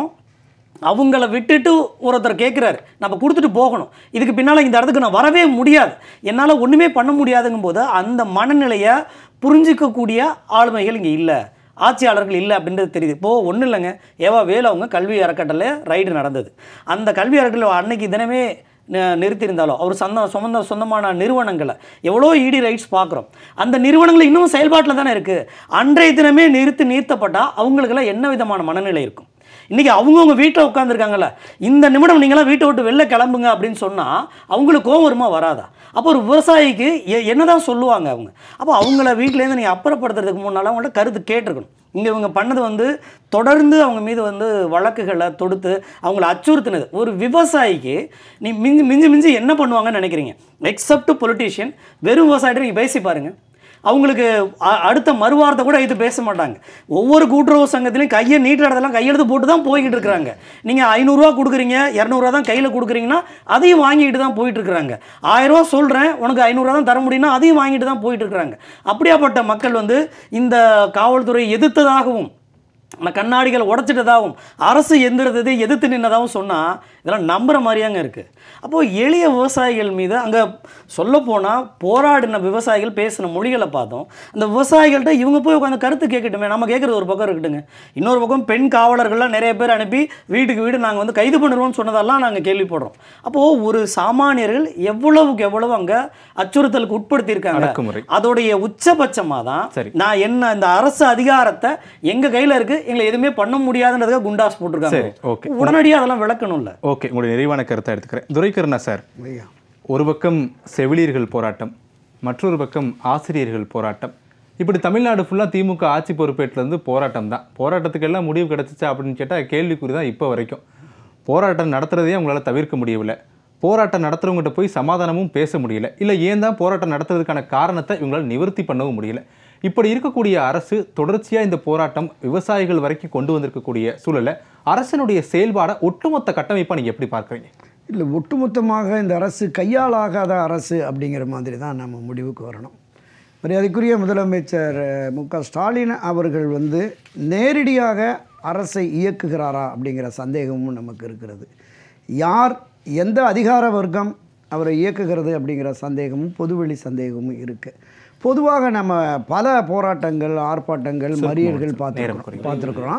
அவங்கள விட்டுட்டு ஒருத்தர் கேட்குறாரு, நம்ம கொடுத்துட்டு போகணும், இதுக்கு பின்னால் இந்த இடத்துக்கு நான் வரவே முடியாது, என்னால் ஒன்றுமே பண்ண முடியாதுங்கும் போது அந்த மனநிலையை புரிஞ்சிக்கக்கூடிய ஆளுமைகள் இங்கே இல்லை, ஆட்சியாளர்கள் இல்லை அப்படின்றது தெரியுது. இப்போது ஒன்றும் இல்லைங்க, வேலு அவங்க கல்வி அறக்கட்டளை ரைடு நடந்தது. அந்த கல்வி அறக்கட்டளை அன்னைக்கு தினமே நிறுத்தியிருந்தாலும் அவர் சொந்தமான நிறுவனங்களை எவ்வளோ இடி ரைட்ஸ் பார்க்குறோம், அந்த நிறுவனங்கள் இன்னும் செயல்பாட்டில் தானே இருக்குது. அன்றைய தினமே நிறுத்தப்பட்டால் அவங்களுக்கெல்லாம் என்ன விதமான மனநிலை இருக்கும்? இன்றைக்கி அவங்கவுங்க வீட்டில் உட்காந்துருக்காங்கல்ல, இந்த நிமிடம் நீங்களாம் வீட்டை விட்டு வெளில கிளம்புங்க அப்படின்னு சொன்னால் அவங்களுக்கு கோவம் வருமா வராதா? அப்போ ஒரு விவசாயிக்கு என்ன தான் சொல்லுவாங்க அவங்க? அப்போ அவங்கள வீட்டிலேருந்து நீங்கள் அப்புறப்படுத்துறதுக்கு முன்னால் அவங்கள்ட்ட கருத்து கேட்டிருக்கணும். இங்கே இவங்க பண்ணது வந்து தொடர்ந்து அவங்க மீது வந்து வழக்குகளை தொடுத்து அவங்கள அச்சுறுத்தினது. ஒரு விவசாயிக்கு நீ மிஞ்சி என்ன பண்ணுவாங்கன்னு நினைக்கிறீங்க? எக்ஸப்ட் பொலிட்டீஷியன், வெறும் விவசாயிட்ட நீங்கள் பேசி பாருங்கள், அவங்களுக்கு அடுத்த மறுவார்த்தை கூட இது பேச மாட்டாங்க. ஒவ்வொரு கூட்டுறவு சங்கத்திலையும் கையை நீட்டுற இடத்தெல்லாம் கையெழுத்து போட்டு தான் போய்கிட்டு இருக்கிறாங்க. நீங்கள் 500 ரூபா கொடுக்குறீங்க, 200 ரூபா தான் கையில் கொடுக்குறீங்கன்னா அதையும் வாங்கிட்டு தான் போயிட்டு இருக்கிறாங்க. 1000 ரூபா சொல்கிறேன், உனக்கு 500 ரூபா தான் தர முடியும்னா அதையும் வாங்கிட்டு தான் போயிட்டு இருக்கிறாங்க. அப்படியாப்பட்ட மக்கள் வந்து இந்த காவல்துறை எதிர்த்ததாகவும் கண்ணாடிகள் உடச்சிட்டதாகவும் அரசு எந்திரத்தை எதிர்த்து நின்றதாகவும் சொன்னால் இதெல்லாம் நம்புகிற மாதிரியாங்க இருக்குது. அப்போது எளிய விவசாயிகள் மீது அங்கே சொல்லப்போனால் போராடின விவசாயிகள் பேசின மொழிகளை பார்த்தோம். அந்த விவசாயிகள்கிட்ட இவங்க போய் உட்காந்து கருத்து கேட்கட்டுமே, நம்ம கேட்குறது ஒரு பக்கம் இருக்கட்டுங்க, இன்னொரு பக்கம் பெண் காவலர்கள்லாம் நிறைய பேர் அனுப்பி வீட்டுக்கு வீடு நாங்கள் வந்து கைது பண்ணுறோம்னு சொன்னதெல்லாம் நாங்கள் கேள்விப்படுறோம். அப்போது ஒரு சாமானியர்கள் எவ்வளவுக்கு எவ்வளவு அங்கே அச்சுறுத்தலுக்கு உட்படுத்தியிருக்காங்க. அதோடைய உச்சபட்சமாக தான் நான் என்ன இந்த அரசு அதிகாரத்தை எங்கள் கையில் இருக்குது, எங்களை எதுவுமே பண்ண முடியாதுன்றதுக்காக குண்டாஸ் போட்டிருக்காங்க. உடனடியாக அதெல்லாம் விளக்கணும்ல. ஓகே, உங்களுடைய நிறைவான கருத்தை எடுத்துக்கிறேன். துரைக்கருணா சார், ஒரு பக்கம் செவிலியர்கள் போராட்டம், மற்றொரு பக்கம் ஆசிரியர்கள் போராட்டம், இப்படி தமிழ்நாடு ஃபுல்லாக திமுக ஆட்சி பொறுப்பேட்டிலேருந்து போராட்டம் தான். போராட்டத்துக்கெல்லாம் முடிவு கிடச்சிச்சா அப்படின்னு கேட்டால் கேள்விக்குறி தான். இப்போ வரைக்கும் போராட்டம் நடத்துகிறதையே அவங்களால தவிர்க்க முடியவில்லை. போராட்டம் நடத்துகிறவங்ககிட்ட போய் சமாதானமும் பேச முடியல, இல்லை ஏன் தான் போராட்டம் நடத்துறதுக்கான காரணத்தை இவங்களால் நிவர்த்தி பண்ணவும் முடியல. இப்படி இருக்கக்கூடிய அரசு தொடர்ச்சியாக இந்த போராட்டம் விவசாயிகள் வரைக்கும் கொண்டு வந்திருக்கக்கூடிய சூழலை அரசினுடைய செயல்பாடை ஒட்டுமொத்த கட்டமைப்பாக நீங்கள் எப்படி பார்க்குறீங்க? இல்லை, ஒட்டுமொத்தமாக இந்த அரசு கையாளாகாத அரசு அப்படிங்கிற மாதிரி தான் நம்ம முடிவுக்கு வரணும். மரியாதைக்குரிய முதலமைச்சர் மு.க.ஸ்டாலின் அவர்கள் வந்து நேரடியாக அரசை இயக்குகிறாரா அப்படிங்கிற சந்தேகமும் நமக்கு இருக்கிறது. யார் எந்த அதிகார வர்க்கம் அவரை இயக்குகிறது அப்படிங்கிற சந்தேகமும் பொதுவெளி சந்தேகமும் இருக்குது. பொதுவாக நம்ம பல போராட்டங்கள், ஆர்ப்பாட்டங்கள், மறியல்கள் பார்த்துருக்குறோம்.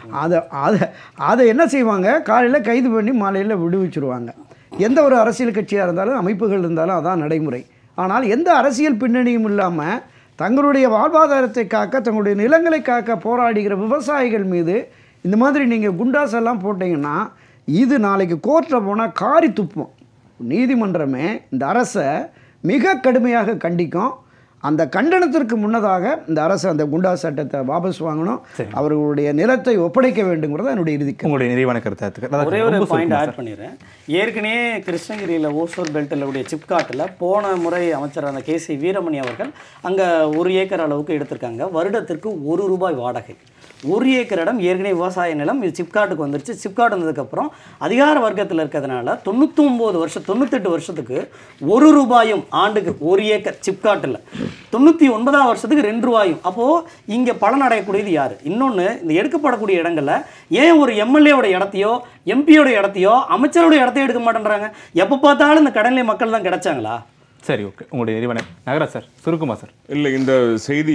அதை என்ன செய்வாங்க, காலையில் கைது பண்ணி மாலையில் விடுவிச்சுருவாங்க. எந்த ஒரு அரசியல் கட்சியாக இருந்தாலும், அமைப்புகள் இருந்தாலும் அதான் நடைமுறை. ஆனால் எந்த அரசியல் பின்னணியும் இல்லாமல் தங்களுடைய வாழ்வாதாரத்தை காக்க, தங்களுடைய நிலங்களை காக்க போராடுகிற விவசாயிகள் மீது இந்த மாதிரி நீங்கள் குண்டாஸ் எல்லாம் போட்டிங்கன்னா இது நாளைக்கு கோர்ட்டில் போனால் காரி துப்போம். நீதிமன்றமே இந்த அரசை மிக கடுமையாக கண்டிக்கும். அந்த கண்டனத்திற்கு முன்னதாக இந்த அரசு அந்த குண்டாஸ் சட்டத்தை வாபஸ் வாங்கணும், அவர்களுடைய நிலத்தை ஒப்படைக்க வேண்டுங்கிறத என்னுடைய இறுதி. உங்களுடைய நிறைவான கருத்து ஒரே ஒரு பாயிண்ட் ஆட் பண்ணிடுறேன். ஏற்கனவே கிருஷ்ணகிரியில் ஓசூர் பெல்ட்டில் கூடிய சிப்காட்டில் போன முறை அமைச்சர் அந்த KC வீரமணி அவர்கள் அங்கே 1 ஏக்கர் அளவுக்கு எடுத்திருக்காங்க. வருடத்திற்கு ₹1 வாடகை. 1 ஏக்கர் இடம் ஏற்கனவே விவசாய நிலம். இது சிப்காட்டுக்கு வந்துருச்சு. சிப்காட் வந்ததுக்கப்புறம் அதிகார வர்க்கத்தில் இருக்கிறதுனால 98 வருஷத்துக்கு ₹1 ஆண்டுக்கு 1 ஏக்கர் சிப்காட்டில், 99ஆம் வருஷத்துக்கு ₹2. அப்போது இங்கே பலன் அடையக்கூடியது யார்? இன்னொன்று, இந்த எடுக்கப்படக்கூடிய இடங்களில் ஏன் ஒரு MLAவோட இடத்தையோ MP-யோட இடத்தையோ அமைச்சரோட இடத்தையோ எடுக்க மாட்டேன்றாங்க? எப்போ பார்த்தாலும் இந்த கடனிலை மக்கள் தான் கிடைச்சாங்களா? சரி, ஓகே. உங்களுடைய நிறுவனம் நாகராஜ் சார், சுருக்குமா சார்? இல்லை, இந்த செய்தி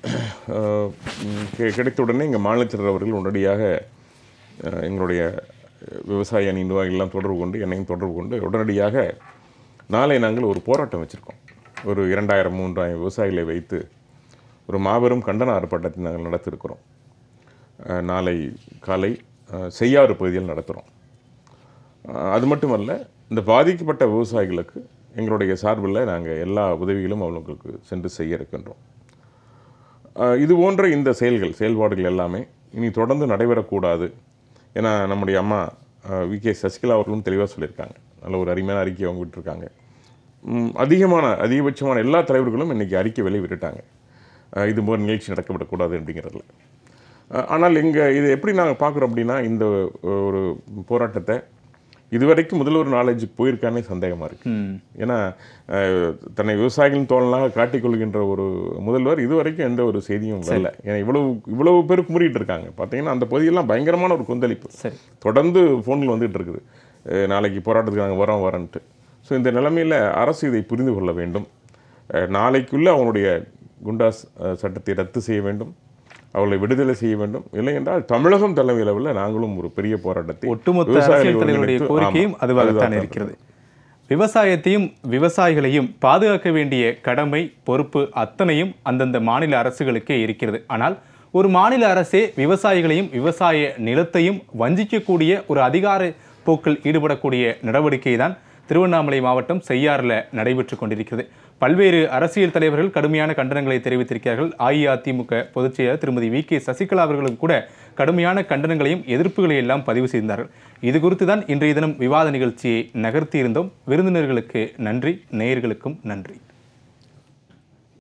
கிடைத்த உடனே எங்கள் மாநிலத்தினர் அவர்கள் உடனடியாக எங்களுடைய விவசாய அணி நிர்வாகிகள்லாம் தொடர்பு கொண்டு, என்னையும் தொடர்பு கொண்டு உடனடியாக நாளை நாங்கள் ஒரு போராட்டம் வச்சுருக்கோம். ஒரு 2000-3000 விவசாயிகளை வைத்து ஒரு மாபெரும் கண்டன ஆர்ப்பாட்டத்தை நாங்கள் நடத்திருக்கிறோம். நாளை காலை செய்யாறு பகுதியில் நடத்துகிறோம். அது மட்டுமல்ல, இந்த பாதிக்கப்பட்ட விவசாயிகளுக்கு எங்களுடைய சார்பில் நாங்கள் எல்லா உதவிகளும் அவங்களுக்கு சென்று செய்ய இருக்கின்றோம். இது போன்ற இந்த செயல்பாடுகள் எல்லாமே இனி தொடர்ந்து நடைபெறக்கூடாது. ஏன்னா நம்முடைய அம்மா VK சசிகலா அவர்களும் தெளிவாக சொல்லியிருக்காங்க. நல்ல ஒரு அருமையான அறிக்கை அவங்க விட்டுருக்காங்க. அதிகபட்சமான எல்லா தலைவர்களும் இன்றைக்கி அறிக்கை வெளியிட்டாங்க, இது போன்ற நிகழ்ச்சி நடக்கப்படக்கூடாது அப்படிங்கிறதுல. ஆனால் இது எப்படி நாங்கள் பார்க்குறோம் அப்படின்னா, இந்த ஒரு போராட்டத்தை இதுவரைக்கும் முதல்வர் நாலேஜ் போயிருக்கானே சந்தேகமாக இருக்குது. ஏன்னா தன்னை விவசாயிகளின் தோழனாக காட்டிக்கொள்கின்ற ஒரு முதல்வர் இதுவரைக்கும் எந்த ஒரு செய்தியும் வரல. ஏன்னா இவ்வளவு பேர் குமுறிட்டு இருக்காங்க. பார்த்தீங்கன்னா அந்த பகுதியெல்லாம் பயங்கரமான ஒரு கொந்தளிப்பு தொடர்ந்து ஃபோனில் வந்துகிட்டு இருக்குது. நாளைக்கு போராட்டத்துக்கு நாங்கள் வரோன்ட்டு. ஸோ இந்த நிலைமையில் அரசு இதை புரிந்து கொள்ள வேண்டும். நாளைக்குள்ளே அவங்களுடைய குண்டாஸ் சட்டத்தை ரத்து செய்ய வேண்டும், அவளை விடுதலை செய்ய வேண்டும். இல்லை என்றால் தமிழகம் தலைமை அளவில் நாங்களும் ஒரு பெரிய போராட்டத்தை, ஒட்டுமொத்த அரசியல் தலைவருடைய கோரிக்கையும் அதுவாகத்தான் இருக்கிறது. விவசாயத்தையும் விவசாயிகளையும் பாதுகாக்க வேண்டிய கடமை, பொறுப்பு அத்தனையும் அந்தந்த மாநில அரசுகளுக்கே இருக்கிறது. ஆனால் ஒரு மாநில அரசே விவசாயிகளையும் விவசாய நிலத்தையும் வஞ்சிக்கக்கூடிய ஒரு அதிகார போக்கில் ஈடுபடக்கூடிய நடவடிக்கை தான் திருவண்ணாமலை மாவட்டம் செய்யாறில் நடைபெற்று கொண்டிருக்கிறது. பல்வேறு அரசியல் தலைவர்கள் கடுமையான கண்டனங்களை தெரிவித்திருக்கிறார்கள். அஇஅதிமுக பொதுச் செயலர் திருமதி VK சசிகலா அவர்களும் கூட கடுமையான கண்டனங்களையும் எதிர்ப்புகளையும் எல்லாம் பதிவு செய்தார்கள். இது குறித்து தான் இன்றைய தினம் விவாத நிகழ்ச்சியை நகர்த்தியிருந்தோம். விருந்தினர்களுக்கு நன்றி, நேயர்களுக்கும் நன்றி.